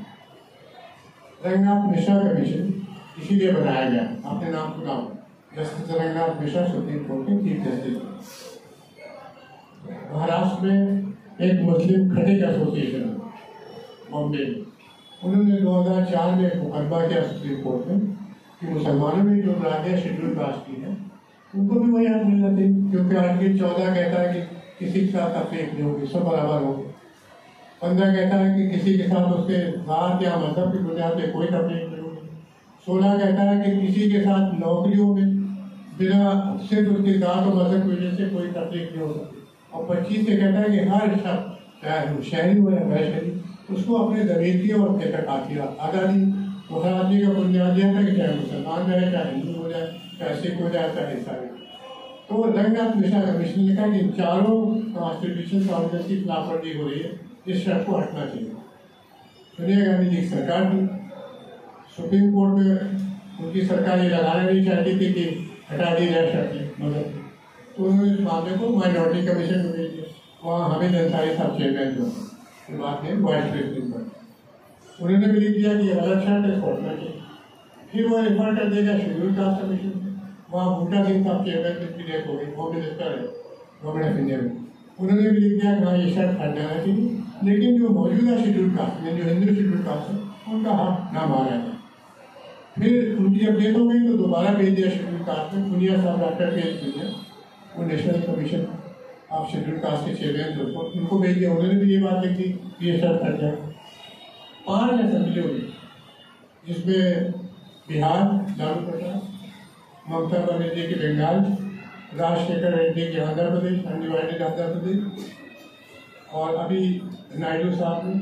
S2: रंगनाथ मिश्रा कमीशन इसीलिए बनाया गया, अपने नाम सुना, justice Ranganath Mishra supreme court के चीफ जस्टिस। महाराष्ट्र में एक मुस्लिम क्रिटिक एसोसिएशन बॉम्बे में, उन्होंने दो हज़ार चार में एक मुकदमा किया सुप्रीम कोर्ट में कि मुसलमानों में जो बिरादियाँ शेड्यूल कास्ट की है उनको भी वही हक मिलना चाहिए, क्योंकि आर्टिकल चौदह कहता है कि किसी के साथ तफरीक नहीं होगी, सब बराबर होंगे। पंद्रह कहता है कि किसी के साथ उसके जात या मजहब की बुनियाद पर कोई तफरीक नहीं होगी। सोलह कहता है कि किसी के साथ नौकरियों में बिना सिर्फ उसकी जात और मजहब की वजह से कोई तफरीक नहीं हो सकती। और पच्चीस से कहता है कि हर शख्स, चाहे शहरी हो या गैर शहरी, उसको अपने ज़मीर की और फितरत की आज़ादी, वो हर आदमी का बुनियाद यह था कि चाहे मुसलमान रहे, चाहे हिंदू हो जाए, चाहे सिख हो जाए, चाहे ईसाई। तो रंगनाथ मिश्रा कमीशन ने लिखा कि चारों कॉन्स्टिट्यूशन प्रोविजन की खिलाफवर्जी हो रही है, इस शर्त को हटना चाहिए। सोनिया गांधी जी की सरकार थी, सुप्रीम कोर्ट में उनकी सरकार ये लगाना नहीं चाहती थी कि हटा दी जाए शर्त, मगर तो उन्होंने इस मामले को माइनॉरिटी कमीशन में भेज दिया। वहाँ हामिद अंसारी साहब चेयरमैन जो है, बात में वाइस प्रेसिडेंट पर, उन्होंने भी लिख दिया कि ये गलत शर्त है, इसको हटना चाहिए। फिर वो रेफर कर देगा शेड्यूल कास्ट कमीशन, वहाँ बूटा सिंह साहब चेयरमैन की डेथ हो गई, होम मिनिस्टर है गवर्नमेंट ऑफ इंडिया में, उन्होंने भी लिख दिया कि हाँ ये शर्त हट जाना चाहिए, लेकिन जो मौजूदा शेड्यूल कास्ट में, जो हिंदू शेड्यूल कास्ट है, उनका हक ना मारा जाए। फिर उनकी जब डेथ हो गई तो दोबारा भेज दिया शेड्यूल कास्ट में, पुनिया साहब डॉक्टर पेश किया, वो national commission of schedule caste के चेयरमैन थे, उसको उनको भेज दिया, उन्होंने भी ये बात लिखी कि ये शर्त हट जाए। पाँच असेंबली हुई, जिसमें बिहार लालू प्रसाद, ममता बनर्जी की बंगाल, राजशेखर रेड्डी की आंध्र प्रदेश, अनडिवाइडेड आंध्र प्रदेश, और अभी नायडू साहब ने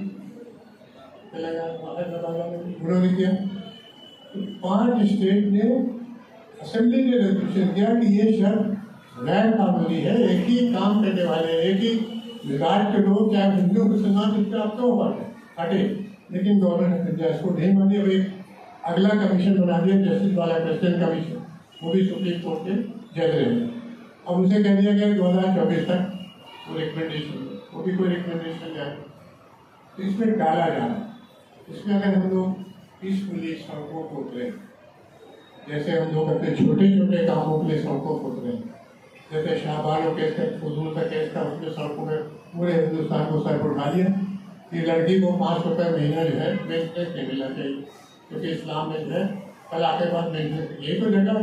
S2: तेलंगाना उन्होंने किया। तो पांच स्टेट ने असेंबली ने रेजोल्यूशन किया कि ये शर्त गैर कानूनी है, एक ही काम करने वाले, एक ही मिजाज के लोग, चाहे हिंदू मुसलमान, इसका आप तो हटे, लेकिन गवर्नमेंट ऑफ इंडिया इसको नहीं मानी। अब एक अगला कमीशन बना दिया, जस्टिस वाला प्रेसिडेंट कमीशन, वो भी सुप्रीम कोर्ट के जज रहे हैं। अब उसे कह दिया गया दो हज़ार चौबीस तक वो रिकमेंडेशन, वो भी कोई रिकमेंडेशन जाए। तो इसमें डाला जा रहा है। इसमें अगर हम लोग पीसफुली सड़कों को उतरे, जैसे हम लोग अपने छोटे छोटे कामों के लिए सड़कों को उतरे, जैसे शाहबानो केस का, फजूल का केस था, उसमें सड़कों में पूरे हिंदुस्तान को सर पर उठा लिया कि लड़की को पाँच रुपये महीना जो है मेंटेनेंस नहीं मिलना चाहिए, क्योंकि इस्लाम में जो है तलाक के बाद मेंटेनेंस, यही तो जगह।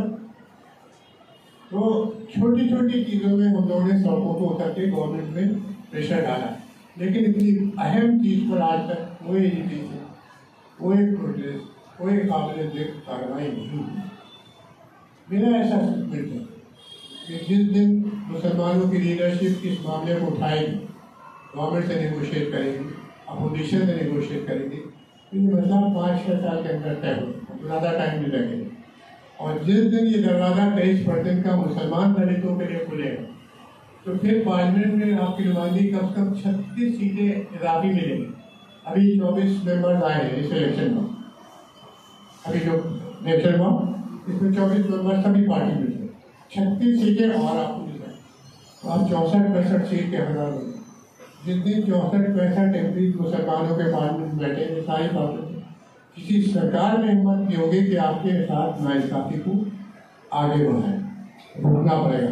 S2: तो छोटी छोटी चीज़ों में हम लोगों ने सड़कों को उतर के गवर्नमेंट में प्रेशर डाला, लेकिन इतनी अहम चीज़ पर आज तक कोई एजुकेशन, कोई प्रोटेस्ट, कोई काबिल जिक्र कार्रवाई नहीं हुई। मेरा ऐसा सस्पेंस है कि जिस दिन मुसलमानों की लीडरशिप इस मामले को उठाएगी, गवर्नमेंट से नेगोशिएट करेगी, अपोजिशन से नेगोशिएट करेगी, तो ये मसला पाँच छः साल के अंदर तय हो, ज़्यादा टाइम नहीं लगेगा। और जिस दिन ये दरवाज़ा तेईस परसेंट का मुसलमान दलितों के लिए खुलेगा, तो फिर पार्लियामेंट में आपकी नुमाइंदगी कम से कम छत्तीस सीटें इजाफी मिलेंगी। अभी चौबीस मेंबर्स आए हैं इस इलेक्शन में, अभी जो इलेक्शन हुआ इसमें चौबीस मेंबर्स सभी पार्टी में थे, छत्तीस सीटें और आपको मिल जाए, तो आप चौंसठ पैंसठ सीट के हकदार होंगे। जिस दिन चौंसठ पैंसठ एम पी मुसलमानों के पार्लियामेंट में बैठेंगे सारी पार्टियों, किसी सरकार ने हिम्मत की होगी कि आपके साथ नाइंसाफी को आगे बढ़ाए, रोकना पड़ेगा।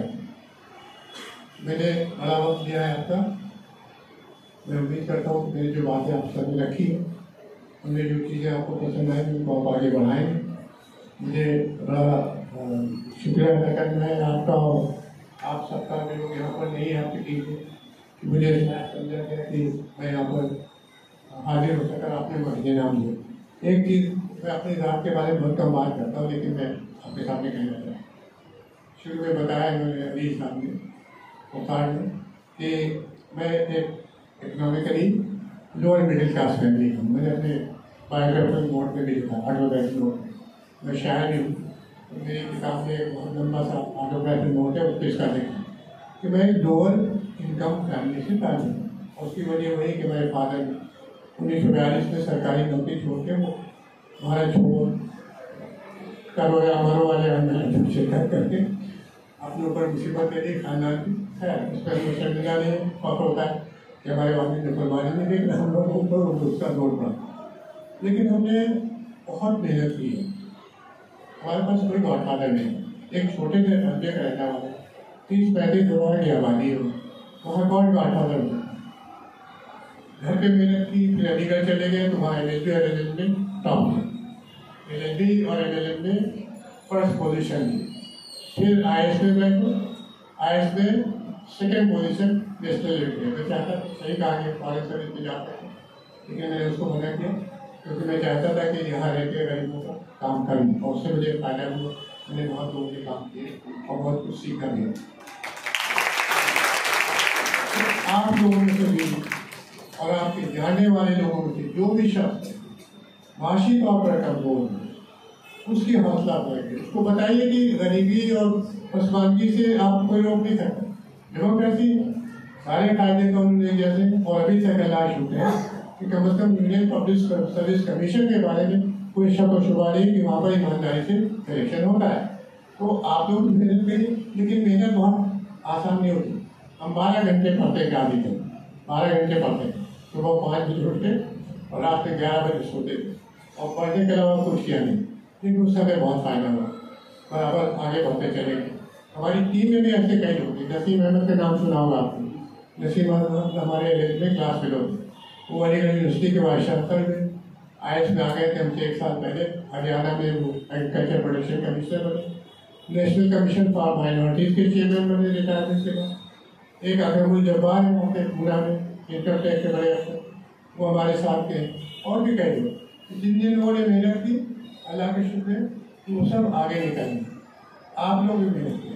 S2: मैंने बड़ा वक्त दिया है आपका, मैं उम्मीद करता हूँ कि मेरी जो बातें आप सबने रखी है, उनमें जो चीज़ें आपको पसंद आई उनको आप आगे बढ़ाएंगे। मुझे बड़ा शुक्रिया अदा करना है आपका और आप सबका, जो लोग यहाँ पर नहीं है आपकी टीम से, कि मुझे समझा गया कि मैं यहाँ पर हाजिर हो सका, आपने मुझे नाम दिया। एक चीज़ मैं अपनी ज़ात के बारे में बहुत कम बात करता हूँ, लेकिन मैं आपके सामने कहना चाहता हूँ। शुरू में बताया इन्होंने अली साहब ने मुखार में कि मैं एक economically lower middle class family हूँ। मैंने अपने बायोग्राफिकल नोट में भी लिखा, ऑटोग्राफिक नोट, मैं शायर भी हूँ। तो मेरी किताब में एक बहुत लंबा सा ऑटोग्राफिक नोट है, उस पर इसका लिखा कि मैं लोअर इनकम फैमिली से ताल्लुक़ हूँ। और उसकी वजह वही कि मेरे फादर उन्नीस सौ बयालीस में सरकारी नौकरी छोड़ के वो भारत छोड़ करो या मरो वाले आंदोलन शिरकत करके अपने ऊपर मुसीबत ले ली खानदान की। है उस पर हमें शर्मिंदा नहीं फख्र होता है कि हमारे वालिद ने कुर्बानी नहीं दी, लेकिन हम लोगों को उसका जोर पड़ा। लेकिन हमने बहुत मेहनत की है, हमारे पास कोई गॉडफादर नहीं है। एक छोटे से ढंगे का रहता वाला तीस पैंतीस हजार की आबादी हो, वहाँ कौन गॉडफादर हो? घर पे मेहनत की, फिर अलीगढ़ चले गए तो वहाँ एल एल बी और एल एल एम में टॉप थे, एल एल बी और एल एल एम में फर्स्ट पोजीशन ली। फिर आई एस में गए, आई एस में सेकेंड पोजीशन नेशनल लेवल पे। मैं चाहता सही कहा कि फॉरेन सर्विस में जाता था, लेकिन मैंने उसको मना किया क्योंकि मैं चाहता था कि यहाँ रह के गरीबों का काम करूँ, और उससे मुझे फायदा हुआ। मैंने बहुत लोगों के काम किए और बहुत कुछ सीखा भी। आप लोगों में से भी और आपके जानने वाले लोगों में से जो भी शख्स माशी तौर पर कमजोर है, उसकी हौसला बढ़ाइए, उसको बताइए कि गरीबी और पसमानगी से आप कोई रोक नहीं सकता। डेमोक्रेसी सारे कायदे कानून एक जैसे, और अभी तक लाश उठे हैं कि कम अज कम यूनियन पब्लिक सर्विस कमीशन के बारे में कोई शक और शुबा नहीं कि वहाँ पर ईमानदारी से सिलेक्शन होता है। तो आप लोग मेहनत करिए, लेकिन मेहनत बहुत आसान नहीं होती। हम बारह घंटे पढ़ते हैं आदि थे, बारह घंटे पढ़ते हैं, सुबह पाँच बजे उठते और रात में ग्यारह बजे सोते थे, और पढ़ने के अलावा कुछ किया नहीं, लेकिन उस समय बहुत फायदा हुआ, बराबर आगे बढ़ते चले गए। हमारी टीम में भी ऐसे कई लोग थे। नसीम अहमद का नाम सुना होगा आपने। नसीम अहमद हमारे एल में क्लास फेलो थे, वो अलीगढ़ यूनिवर्सिटी के वाइस चांसलर हुए, आई एस में आ गए थे हमसे एक साल पहले। हरियाणा में वो एग्रीकल्चर प्रोडक्शन कमिश्नर बने, नेशनल कमीशन फॉर माइनॉरिटीज़ के चेयरमैन बने रिटायरमेंट के बाद। एक अकरमुल जब्बार है वहाँ पे पूरा में इनकम टैक्स के बड़े अफसर, वो हमारे साथ के। और भी कई लोग जिन जिन लोगों ने मेहनत की, अल्लाह के शुक्र है कि वो सब आगे निकलेंगे। आप लोग भी मेहनत करें,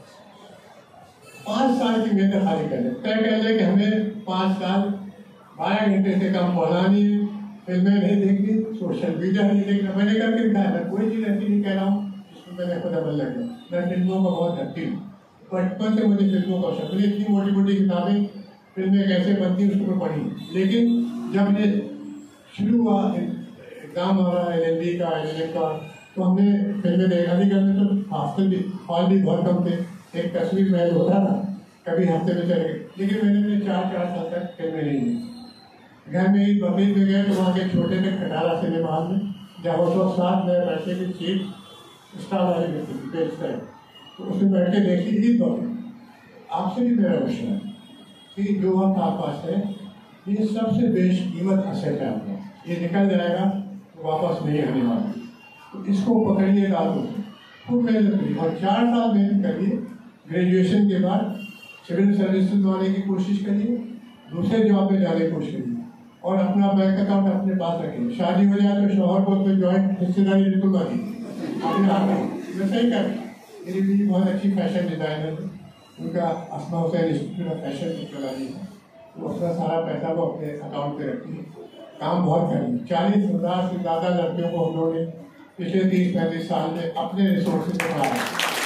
S2: पाँच साल की मेहनत हासिल कर लें। तय कर लें कि हमें पाँच साल बारह घंटे से कम पढ़ना नहीं है, फिल्में नहीं देखनी, सोशल मीडिया नहीं देखना। मैंने करके दिखाया था, कोई चीज़ ऐसी नहीं कह रहा हूँ जिसमें मैंने खुद अमल लग गया। मैं फिल्मों का बहुत धक्की हूँ, बचपन से मुझे फिल्मों का शौक। मैंने इतनी मोटी मोटी किताबें फिल्में कैसे बनती उसको मैं पढ़ी, लेकिन जब मैंने शुरू हुआ एग्जाम हो रहा एल एल बी का, एल एल एम का, तो हमने फिल्में देखा नहीं करने तो हॉस्टल भी हॉल भी बहुत कम थे, एक तस्वीर महल होता था, कभी हफ्ते में चले गए, लेकिन मैंने अपने चार चार साल तक फिल्में नहीं दी। घर में एक बकरीद में गए तो वहाँ के छोटे से खटारा सिनेमा हॉल में जहाँ उस वक्त साथ में बैठे की सीट स्टार वाली मिलती थी बेचता है, तो उसमें बैठ के देखी थी। तो आपसे भी मेरा क्वेश्चन है कि जो वक्त आप पास है ये सबसे बेशकीमत असेट है आपका, ये निकल जाएगा तो वापस नहीं आने वाला, तो इसको पकड़िए दादों से, खूब मेहनत करिए और चार साल मेहनत करिए। ग्रेजुएशन के बाद सिविल सर्विस बनवाने की कोशिश करिए, दूसरे जॉब में जाने की कोशिश करिए और अपना बैंक अकाउंट अपने पास रखिए। शादी हो जाए तो शौहर को उसमें ज्वाइंट हिस्सेदारी बिल्कुल बाकी अपने आप में मैं सही कर। मेरी बीवी बहुत अच्छी फैशन डिज़ाइनर है, उनका Asma Hussain institute of fashion technology है, वो अपना सारा पैसा वो अपने अकाउंट पे रखती है, काम बहुत करेंगे। चालीस हज़ार से ज़्यादा लड़कियों को हम लोगों ने पिछले तीस पैंतीस साल में अपने रिसोर्सेज से पढ़ाया।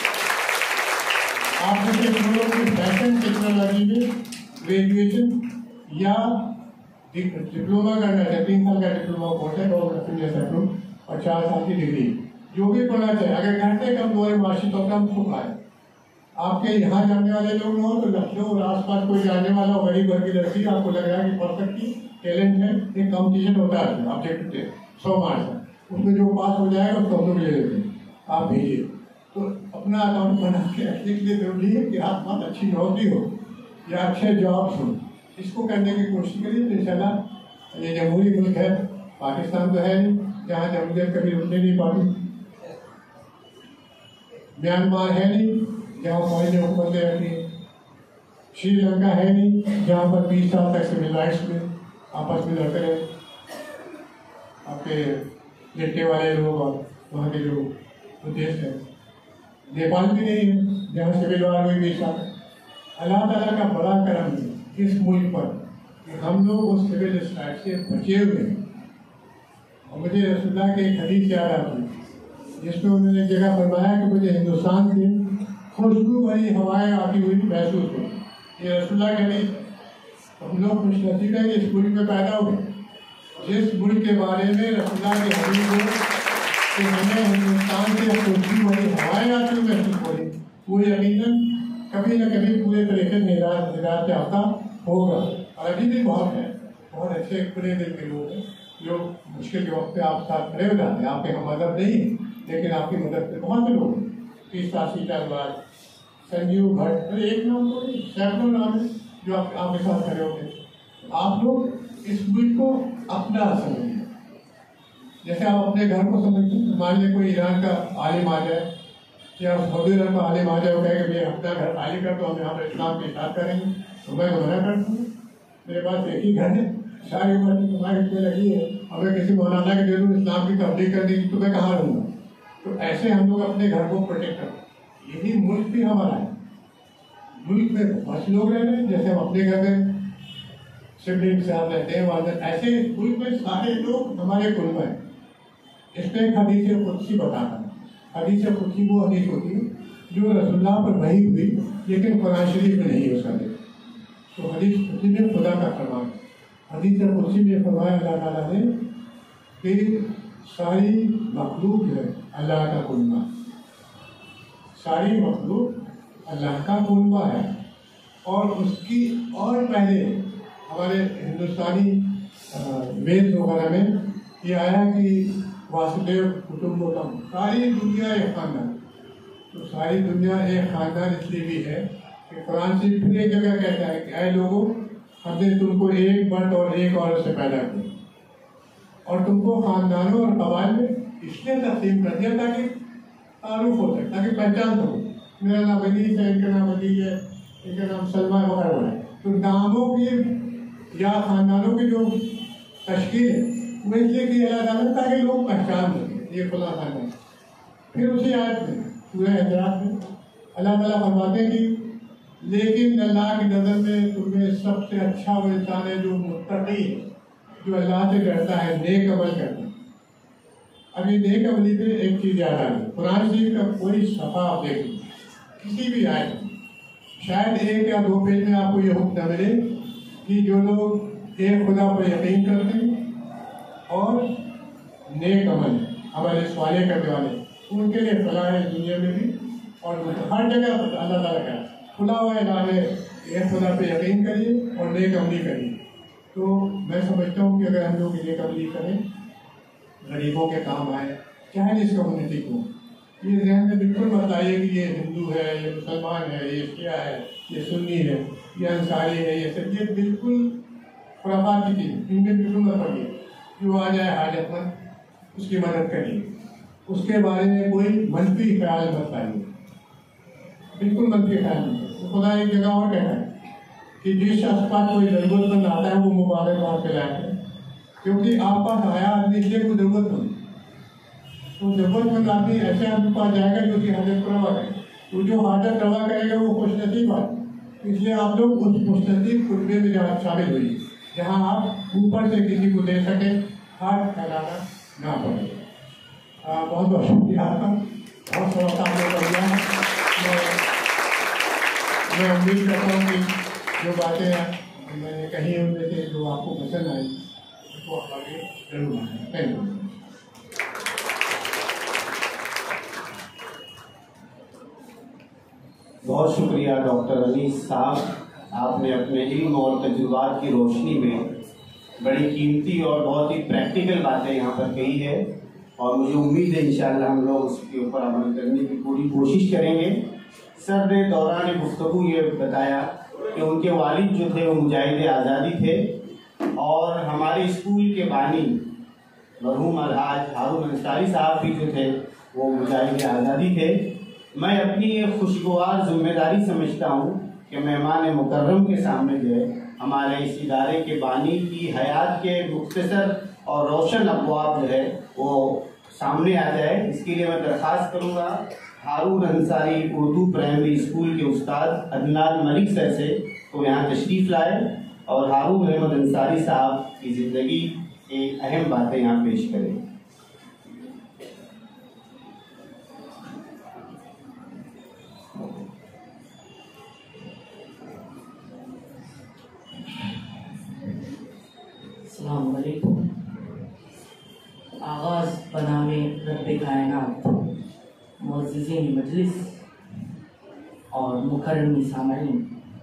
S2: आप जैसे लोगों की फैशन टेक्नोलॉजी में ग्रेजुएशन या डिप्लोमा करना है, तीन साल का डिप्लोमा कोर्स है और चार साल की डिग्री जो भी पढ़ना चाहिए। अगर घंटे कम दो मार्कशीट तो कम खूब आए। आपके यहाँ जाने वाले लोग न हो तो लखनऊ और आसपास कोई जाने वाला हो, गरीब घर की लड़की आपको लग रहा है कि परफेक्ट की टैलेंट है, एक कॉम्पिटिशन होता है ऑब्जेक्टिव थे सौ मार्क्स है, उसमें जो पास हो जाएगा उसको हम लोग ले लेते हैं, आप भेजिए। तो अपना अकाउंट बना के रखने के लिए जरूरी है कि आप बहुत अच्छी नौकरी हो या अच्छे जॉब्स हो, इसको करने की कोशिश करिए। तो इंशाल्लाह ये जमहूरी मुल्क है, पाकिस्तान तो है नहीं जहाँ जमहूरियत कभी रुकने नहीं पाती, म्यांमार है नहीं जहाँ फौज ने हुकूमतें रखी है, श्रीलंका है नहीं जहाँ पर बीस साल तक सिविल राइट्स में आपस में लड़ते रहे आपके लिट्टे वाले लोग और वहाँ के जो देश है। नेपाल भी नहीं है जहाँ सिविल वार हुई बीस साल। अल्लाह ताला का बड़ा करम है इस मुल्क पर कि हम लोग उस सिविल स्ट्राइक से बचे हुए हैं। और मुझे रसूलुल्लाह के एक हदीस याद आती है जिसमें उन्होंने एक जगह फरमाया कि मुझे हिंदुस्तान से खुशबू भरी हवाएं आती हुई महसूस हुई। ये रसूलुल्लाह के हदीस, हम लोग खुशनसीब है कि इस मुल्क में पैदा हुए जिस मुल्क के बारे में रसूलुल्लाह के हदीस हो कि हमें हिंदुस्तान से खुशबू भरी हवाएं आती हुई महसूस हो रही, वो यकीनन कभी न कभी पूरे तरीके से निराश निराश याफ्ता होगा। और अभी भी बहुत है, बहुत अच्छे खुले दिल के लोग हैं जो मुश्किल के वक्त पे आप साथ खड़े हो जाते हैं। आपके हम मदद नहीं लेकिन आपकी मदद से बहुत से लोग हैं, तीसरा सीटा बार संजीव भट्ट, अरे एक नाम तो नहीं सैकड़ों नाम है जो आप आपके साथ खड़े होते। आप लोग इस मुल्क को अपना समझिए जैसे आप अपने घर को समझते। मान लीजिए कोई ईरान का आलिम आ जाए या सऊदी अरब का आलिम आ जाए, वो कहे कि मैं अपना घर खाली कर, तो हम यहाँ पर इस्लाम की इशात करेंगे, तो मैं मना करता हूँ। मेरे पास एक ही घर है, सारी उम्र की कमाई इसमें लगी है, और मैं किसी मौलाना के दे दूँ इस्लाम की तबलीग कर दी तो मैं कहाँ रहूँगा। तो ऐसे हम लोग अपने घर को प्रोटेक्ट करते हैं। यही मुल्क भी हमारा है, मुल्क में बहुत लोग रह रहे हैं जैसे हम अपने घर में सिबलिंग से आप रहते हैं वाले, ऐसे मुल्क में सारे लोग हमारे कुल में हैं। इसमें एक हदीस कुदसी बताता है। हदीस कुदसी वो हदीस होती है जो रसूलुल्लाह पर वही हुई लेकिन कुरान शरीफ में नहीं उसका देखा। तो हदीस कुदसी में खुदा का फरमान है। हदीस कुदसी में फरमाया अल्लाह ताला ने कि सारी मखलूक है अल्लाह का कुनबा, सारी मखलूक अल्लाह का कुनबा है। और उसकी और पहले हमारे हिंदुस्तानी वेद वगैरह में ये आया कि वासुदेव कुटुंबकम, सारी दुनिया एक खानदान। तो सारी दुनिया एक खानदान इसलिए भी है कि कुरान से फिर एक जगह कहता है कि ऐ लोगों, हमने तुमको एक मर्द और एक औरत से पैदा किया और तुमको खानदानों और कबाइल में इसलिए तकसीम कर दिया ताकि तारुफ हो सके, ताकि पहचान हो। मेरा नाम अनीस है, इनका नाम अली है, इनका नाम सलमा वगैरह है। तो नामों की या खानदानों की जो तश्कील है वो इसलिए कि अल्लाह ताला ताकि लोग पहचान सकें ये खुदा खानदान। फिर उसी आयत में पूरे हजरात में अल्लाह ताला फरमाते हैं कि लेकिन अल्लाह की नज़र में तुम्हें सबसे अच्छा वो इंसान है जो मुत्तकी है, जो अल्लाह से डरता है, नेक अमल करता है। अभी नेक अमली पे एक चीज़ याद आ गई, कुरान शरीफ का कोई सफ़ा आप देख लीजिए किसी भी आयत में, शायद एक या दो पेज में आपको ये हुक्म न मिले कि जो लोग एक खुदा पर यकीन करते हैं और नेक अमल हमारे सवाल करने वाले, उनके लिए फला है दुनिया में भी और हर जगह अल्लाह ताला का खुला हुआ ऐलान है, एक खुदा पे यकीन करिए और नेक अमली करिए। तो मैं समझता हूँ कि अगर हम लोग नेक अमली करें, गरीबों के काम आए, चाहे इस कम्युनिटी को, ये जहन में बिल्कुल बताइए कि ये हिंदू है, ये मुसलमान है, ये शिया है, ये सुन्नी है, ये अंसारी है, ये सब, ये बिल्कुल खुराफात की चीज़, इनमें बिल्कुल मत पड़िए। जो आ जाए हाजतमंद उसकी मदद करिए, उसके बारे में कोई मनफी ख्याल मत पाइए, बिल्कुल मनफी ख्याल नहीं। खुदा एक जगह और कहता है कि जिस शख्स पर कोई जरूरतमंद आता है वो मुबारकबाद फैलाए, क्योंकि आप पास आया आदमी इसलिए कोई जरूरत नहीं, तो जरूरतमंद आदमी ऐसे आदमी पास जाएगा जो कि हाजत रवा करे, तो जो हाजत रवा करेगा वो खुशनसीब है। इसलिए आप लोग उस खुशनसीब खुतबे में जहाँ शामिल हुई, जहाँ आप ऊपर से किसी को दे सके, हाथ फैलाना ना पड़े। बहुत बहुत शुक्रिया आपका, बहुत सारा काम कर दिया है। मैं उम्मीद करता हूँ कि जो बातें हैं मैंने कही उनमें से जो आपको पसंद आई उसको आप आगे जरूर आए। Thank you.
S1: बहुत शुक्रिया डॉक्टर अनीस साहब, आपने अपने इल्म और तजुर्बात की रोशनी में बड़ी कीमती और बहुत ही प्रैक्टिकल बातें यहाँ पर कही है, और मुझे उम्मीद है इंशाअल्लाह हम लोग उसके ऊपर अमल करने की पूरी कोशिश करेंगे। सर ने दौरान गुफ्तगू ये बताया कि उनके वालिद जो थे वो मुजाहिद आज़ादी थे, और हमारे स्कूल के बानी मरहूम अलहाज हारून अंसारी साहब भी जो थे वो मुजाहिद आज़ादी थे। मैं अपनी ये खुशगवार जिम्मेदारी समझता हूँ कि मेहमान मुकर्रम के सामने जो है हमारे इस इदारे के बानी की हयात के मुख्तसर और रोशन अबवाब जो है वो सामने आ जाए। इसके लिए मैं दरख्वास्त करूँगा हारून अंसारी उर्दू प्राइमरी स्कूल के उस्ताद अदनान मलिक सर से तो यहाँ तशरीफ़ लाए और हारून अहमद अंसारी साहब की ज़िंदगी की अहम बातें यहाँ पेश करें।
S3: अस्सलाम वालेकुम। आगाज़ बनामे रब्बे कायनात, मुअज़्ज़िज़ीन मजलिस और मुकर्रमी सामईन।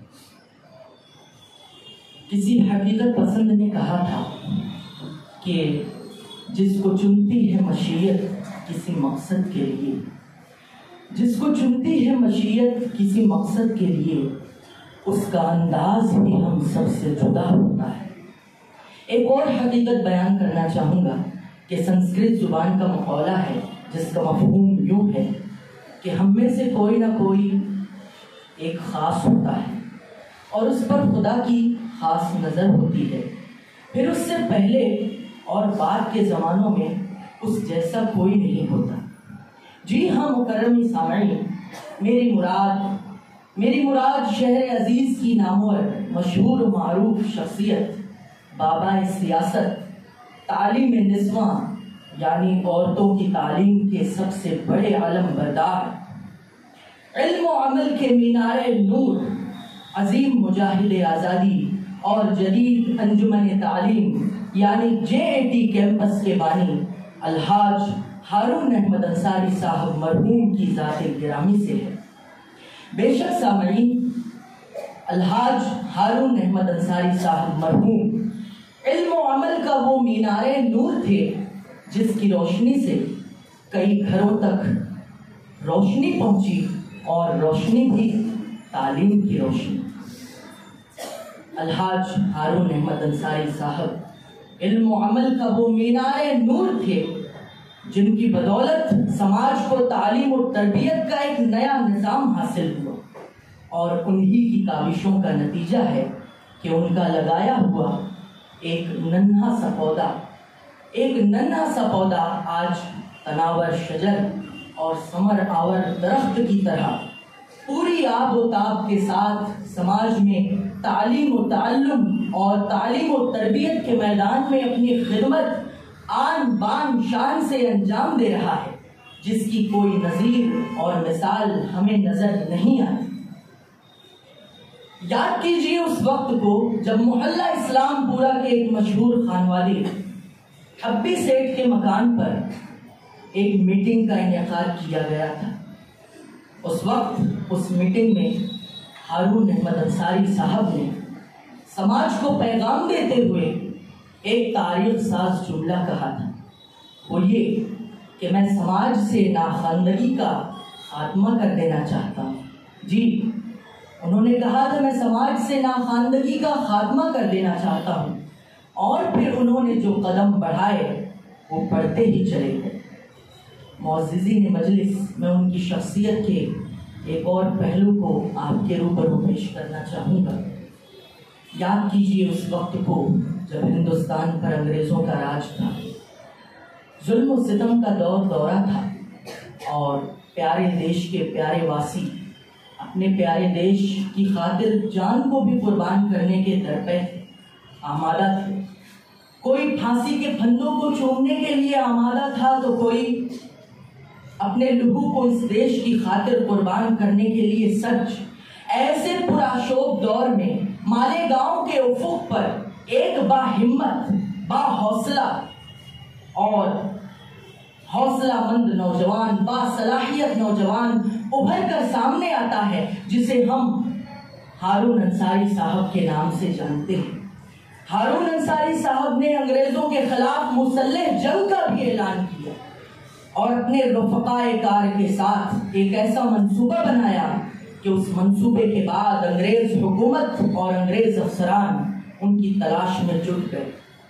S3: किसी हकीकत पसंद ने कहा था कि जिसको चुनती है मशीयत किसी मकसद के लिए, जिसको चुनती है मशीयत किसी मकसद के लिए, उसका अंदाज भी हम सबसे जुदा होता है। एक और हकीकत बयान करना चाहूँगा कि संस्कृत जुबान का मकौला है जिसका मफ़हूम यूँ है कि हम में से कोई ना कोई एक ख़ास होता है और उस पर खुदा की ख़ास नज़र होती है, फिर उससे पहले और बाद के ज़मानों में उस जैसा कोई नहीं होता। जी हाँ मुकर्रमी सामईन, मेरी मुराद मेरी मुराद शहर अजीज़ की नामवर मशहूर मारूफ शख्सियत बाबा सियासत, तालीम निस्वां यानी औरतों की तालीम के सबसे बड़े आलम बरदार, इल्म और अमल के मीनारे नूर, अजीम मुजाहिद आज़ादी और जदीद अंजुमन तालीम यानी जे ए टी कैंपस के बानी अलहाज हारून अहमद अंसारी साहब मरहूम की ज़ाते गिरामी से है। बेशक सामईन, अलहाज हारून अहमद अंसारी साहब मरहूम इल्म और अमल का वो मीनारे नूर थे जिसकी रोशनी से कई घरों तक रोशनी पहुंची और रोशनी भी तालीम की रोशनी। अलहाज हारून अहमद अंसारी साहब इल्म और अमल का वो मीनारे नूर थे जिनकी बदौलत समाज को तालीम और तरबियत का एक नया निज़ाम हासिल हुआ, और उन्हीं की काविशों का नतीजा है कि उनका लगाया हुआ एक नन्हा सा पौधा एक नन्हा सा पौधा आज तनावर शजर और समर आवर दरख्त की तरह पूरी आब व ताब के साथ समाज में तालीम व ताल्लुम और तालीम व तरबियत के मैदान में अपनी खिदमत आन बान शान से अंजाम दे रहा है, जिसकी कोई नज़ीर और मिसाल हमें नजर नहीं आती। याद कीजिए उस वक्त को जब मोहल्ला इस्लामपुरा के एक मशहूर खानवाली हब्बी सेठ के मकान पर एक मीटिंग का इनेकाद किया गया था। उस वक्त उस मीटिंग में हारून अहमद अंसारी साहब ने समाज को पैगाम देते हुए एक तारीख साज जुमला कहा था, वो ये कि मैं समाज से नाखानदगी का खात्मा कर देना चाहता हूँ। जी, उन्होंने कहा था मैं समाज से नाखानदगी का खात्मा कर देना चाहता हूँ, और फिर उन्होंने जो कदम बढ़ाए वो बढ़ते ही चले गए। मौज़िज़ीन मजलिस, मैं उनकी शख्सियत के एक और पहलू को आपके रूबरू पेश करना चाहूँगा। याद कीजिए उस वक्त को जब हिंदुस्तान पर अंग्रेज़ों का राज था, जुल्म और सितम का दौर दौरा था, और प्यारे देश के प्यारे वासी अपने प्यारे देश की खातिर जान को भी कुर्बान करने के दर पे आमादा थे। कोई फांसी के फंदों को चूमने के लिए आमादा था, तो कोई अपने लहू को इस देश की खातिर कुर्बान करने के लिए सच। ऐसे पुराशोभ दौर में मालेगांव के उफुक पर एक बाहिम्मत, बाहौसला और हौसलामंद नौजवान, बासलाहियत नौजवान उभर कर सामने आता है, जिसे हम हारून अंसारी साहब के नाम से जानते हैं। हारून अंसारी साहब ने अंग्रेजों के खिलाफ मुसल्लह जंग का भी ऐलान किया और अपने रफ़क़ाए कार के साथ एक ऐसा मंसूबा बनाया कि उस मंसूबे के बाद अंग्रेज हुकूमत और अंग्रेज अफसरान उनकी तलाश में जुट गए।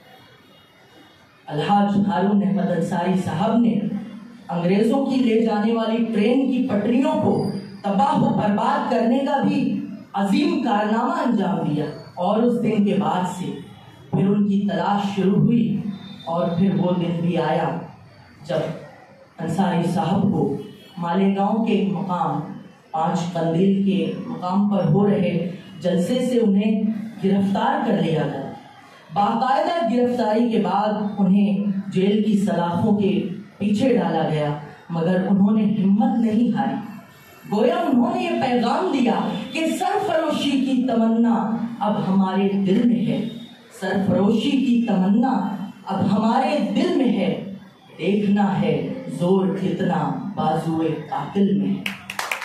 S3: अलहाज हारून अहमद अंसारी साहब ने अंग्रेजों की ले जाने वाली ट्रेन की पटरियों को तबाह व बर्बाद करने का भी अजीम कारनामा अंजाम दिया, और उस दिन के बाद से फिर उनकी तलाश शुरू हुई। और फिर वो दिन भी आया जब अंसारी साहब को मालेगांव के एक मकाम, पाँच कंदील के मकाम पर हो रहे जलसे से उन्हें गिरफ्तार कर लिया गया। बाकायदा गिरफ्तारी के बाद उन्हें जेल की सलाखों के पीछे डाला गया, मगर उन्होंने हिम्मत नहीं हारी। गोया उन्होंने ये पैगाम दिया कि सरफरोशी की तमन्ना अब हमारे दिल में है, सरफरोशी की तमन्ना अब हमारे दिल में है, देखना है जोर कितना बाजुए कातिल में है।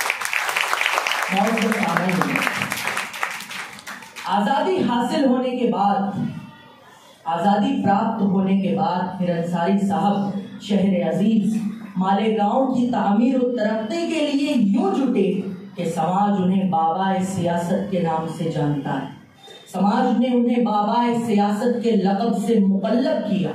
S3: आज़ादी हासिल होने के बाद, आज़ादी प्राप्त होने के बाद फिर अंसारी साहब शहर अजीज मालेगांव की तामीर और तरक्की के लिए यूं जुटे कि समाज उन्हें बाबाए सियासत के नाम से जानता है। समाज ने उन्हें बाबाए सियासत के लक़ब से मुक़ल्लब किया,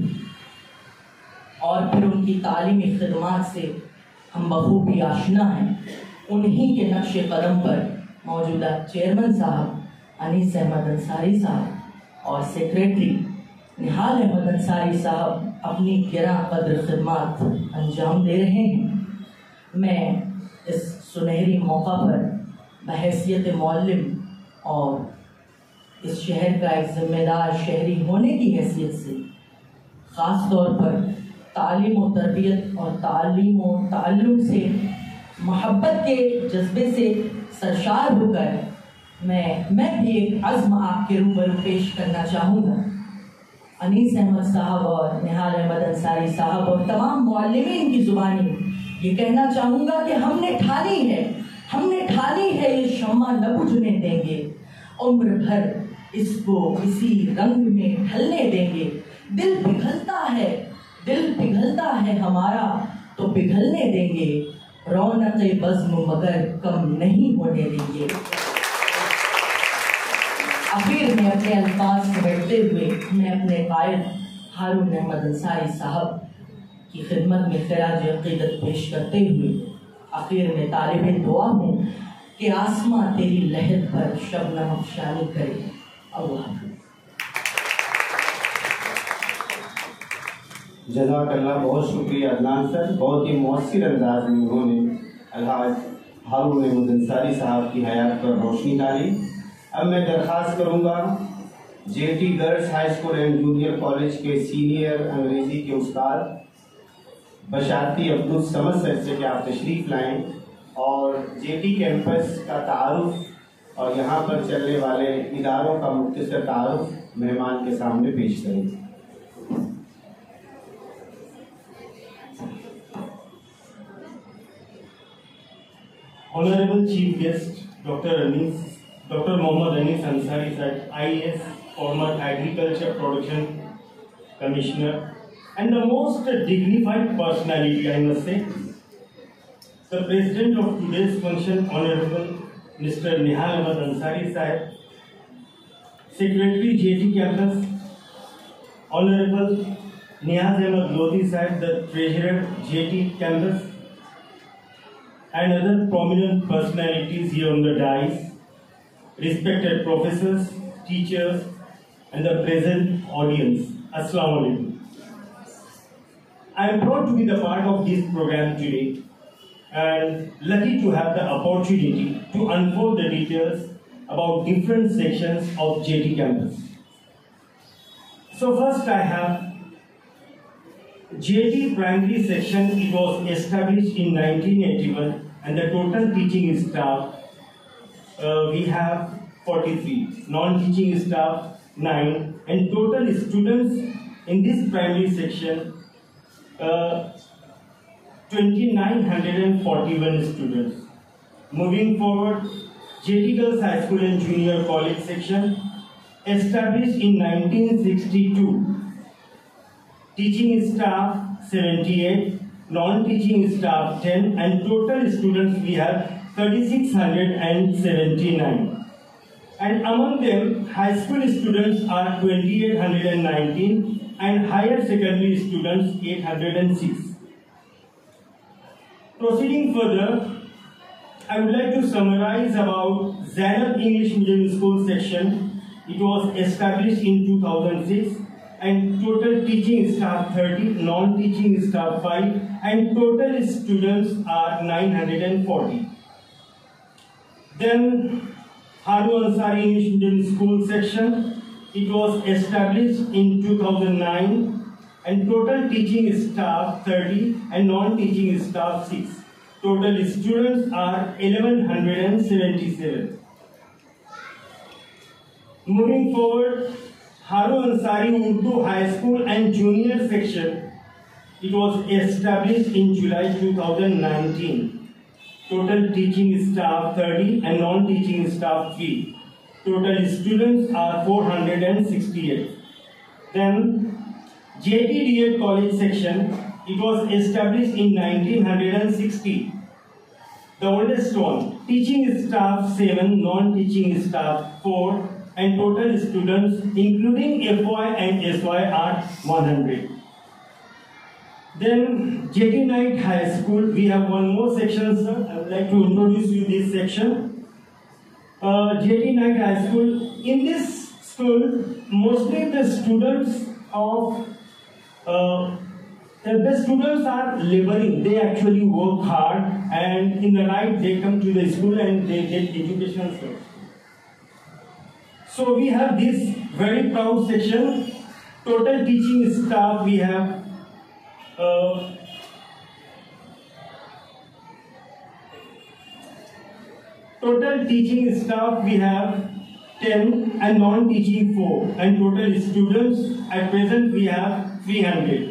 S3: और फिर उनकी तालीमी खिदमात से हम बखूबी आशना हैं। उन्हीं के नक्शे कदम पर मौजूदा चेयरमैन साहब अनीस अहमद अंसारी साहब और सेक्रेटरी निहाल अहमद अंसारी साहब अपनी गिरा कद्र खिदमात अंजाम दे रहे हैं। मैं इस सुनहरी मौका पर बहैसियत मौल्लिम और इस शहर का एक जिम्मेदार शहरी होने की हैसियत से ख़ास तौर पर तालीम और तरबियत और तालीम और ताल्लुम से मोहब्बत के जज्बे से सरशार होकर मैं मैं भी एक अज़्म आपके रूबरू पेश करना चाहूँगा। अनीस अहमद साहब और निहाल अहमद अंसारी साहब और तमाम मुअल्लिमीन की ज़ुबानी ये कहना चाहूँगा कि हमने ठानी है, हमने ठानी है ये शम्मा न बुझने देंगे, उम्र भर इसको इसी रंग में ढलने देंगे। दिल पिघलता है, दिल पिघलता है हमारा तो पिघलने देंगे, रौनक़े बज़्म मगर कम नहीं होने देंगे। आखिर में अपने अल्फाज समेटते हुए मैं अपने कायद हारून अहमद अंसारी साहब की खिदमत में खिराज अक़ीदत पेश करते हुए आखिर में तालिब दुआ हूँ कि आसमां तेरी लहर पर शबनम अफ़शानी करे। अल्लाह
S1: जज़ाकल्लाह, बहुत शुक्रिया अदनान सर। बहुत ही मौसर अंदाज में उन्होंने अलहाज हारून अहमद अंसारी साहब की हयात पर रोशनी डाली। अब मैं दरख्वास्त करूँगा JT girls high school and junior college के सीनियर अंग्रेज़ी के उस्ताद बशारती अब्दुल समद सर से कि आप तशरीफ़ लाएँ और जेटी कैंपस का तारुफ और यहाँ पर चलने वाले इदारों का मुख्तसर तारुफ मेहमान के सामने पेश करें।
S4: Honorable Chief Guest, Doctor Anis, Doctor Mohammad Anis Ansari Sahib, I A S, former Agriculture Production Commissioner, and the most dignified personality, I must say, the President of today's function, Honorable Mister Nihal Ahmad Ansari Sahib, Secretary J T Campus, Honorable Niyaz Ahmad Lodi Sahib, the Treasurer J T Campus, and other prominent personalities here on the dais, respected professors, teachers, and the present audience. Assalamu alaikum. I am proud to be the part of this program today and lucky to have the opportunity to unfold the details about different sections of J T Campus. So first I have J T Primary Section. It was established in nineteen eighty-one and the total teaching staff uh, we have forty-three, non-teaching staff nine, and total students in this primary section uh, two thousand nine hundred forty-one students. Moving forward, J T Girls High School and Junior College section established in nineteen sixty-two. Teaching staff seventy-eight, non-teaching staff ten, and total students we have three thousand six hundred seventy-nine. And among them, high school students are two thousand eight hundred nineteen and higher secondary students eight hundred six. Proceeding further, I would like to summarize about Zainab English Medium School section. It was established in two thousand six and total teaching staff thirty, non-teaching staff five, and total students are nine hundred forty. Then Haru Ansari English Medium School section. It was established in two thousand nine and total teaching staff thirty and non-teaching staff six. Total students are eleven seventy-seven. Moving forward, Haru Ansari Urdu High School and Junior section. It was established in July two thousand nineteen. Total teaching staff thirty and non-teaching staff three. Total students are four hundred sixty-eight. Then J T D Ed College section. It was established in nineteen sixty. The oldest one. Teaching staff seven, non-teaching staff four, and total students including F Y and S Y are one hundred. Then J T Knight High School, we have one more section, sir. I would like to introduce you this section. Uh, J T Knight High School. In this school, mostly the students of uh, the students are laboring. They actually work hard, and in the night they come to the school and they get education, sir. So we have this very proud section. Total teaching staff we have uh, total teaching staff we have ten and non-teaching four, and total students at present we have three hundred.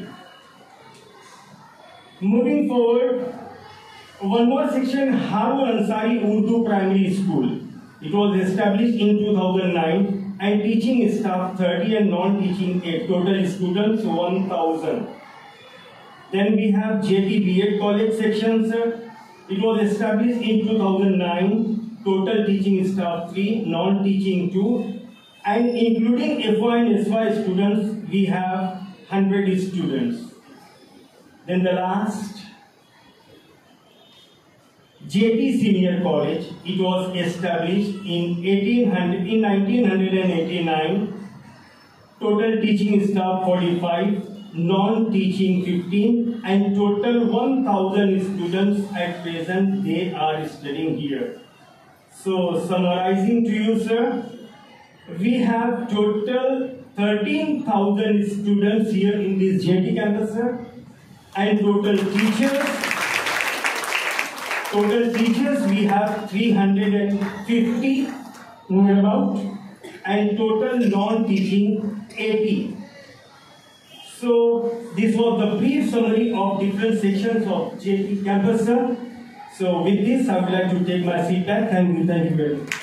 S4: Moving forward, one more section, Haru Ansari Urdu Primary School. It was established in two thousand nine and teaching staff thirty and non-teaching eight. Total students one thousand. Then we have J T B Ed College section, sir. It was established in two thousand nine. Total teaching staff three, non-teaching two, and including F Y and S Y students, we have one hundred students. Then the last, J T Senior College. It was established in eighteen hundred in nineteen eighty-nine. Total teaching staff forty-five, non-teaching fifteen, and total one thousand students at present they are studying here. So summarizing to you, sir, we have total thirteen thousand students here in this J T campus, sir, and total teachers. Total teachers we have three hundred fifty about, and total non-teaching eighty. So this was the brief summary of different sections of J T campus, sir. So with this, I would like to take my seat back. Thank you, thank you very much.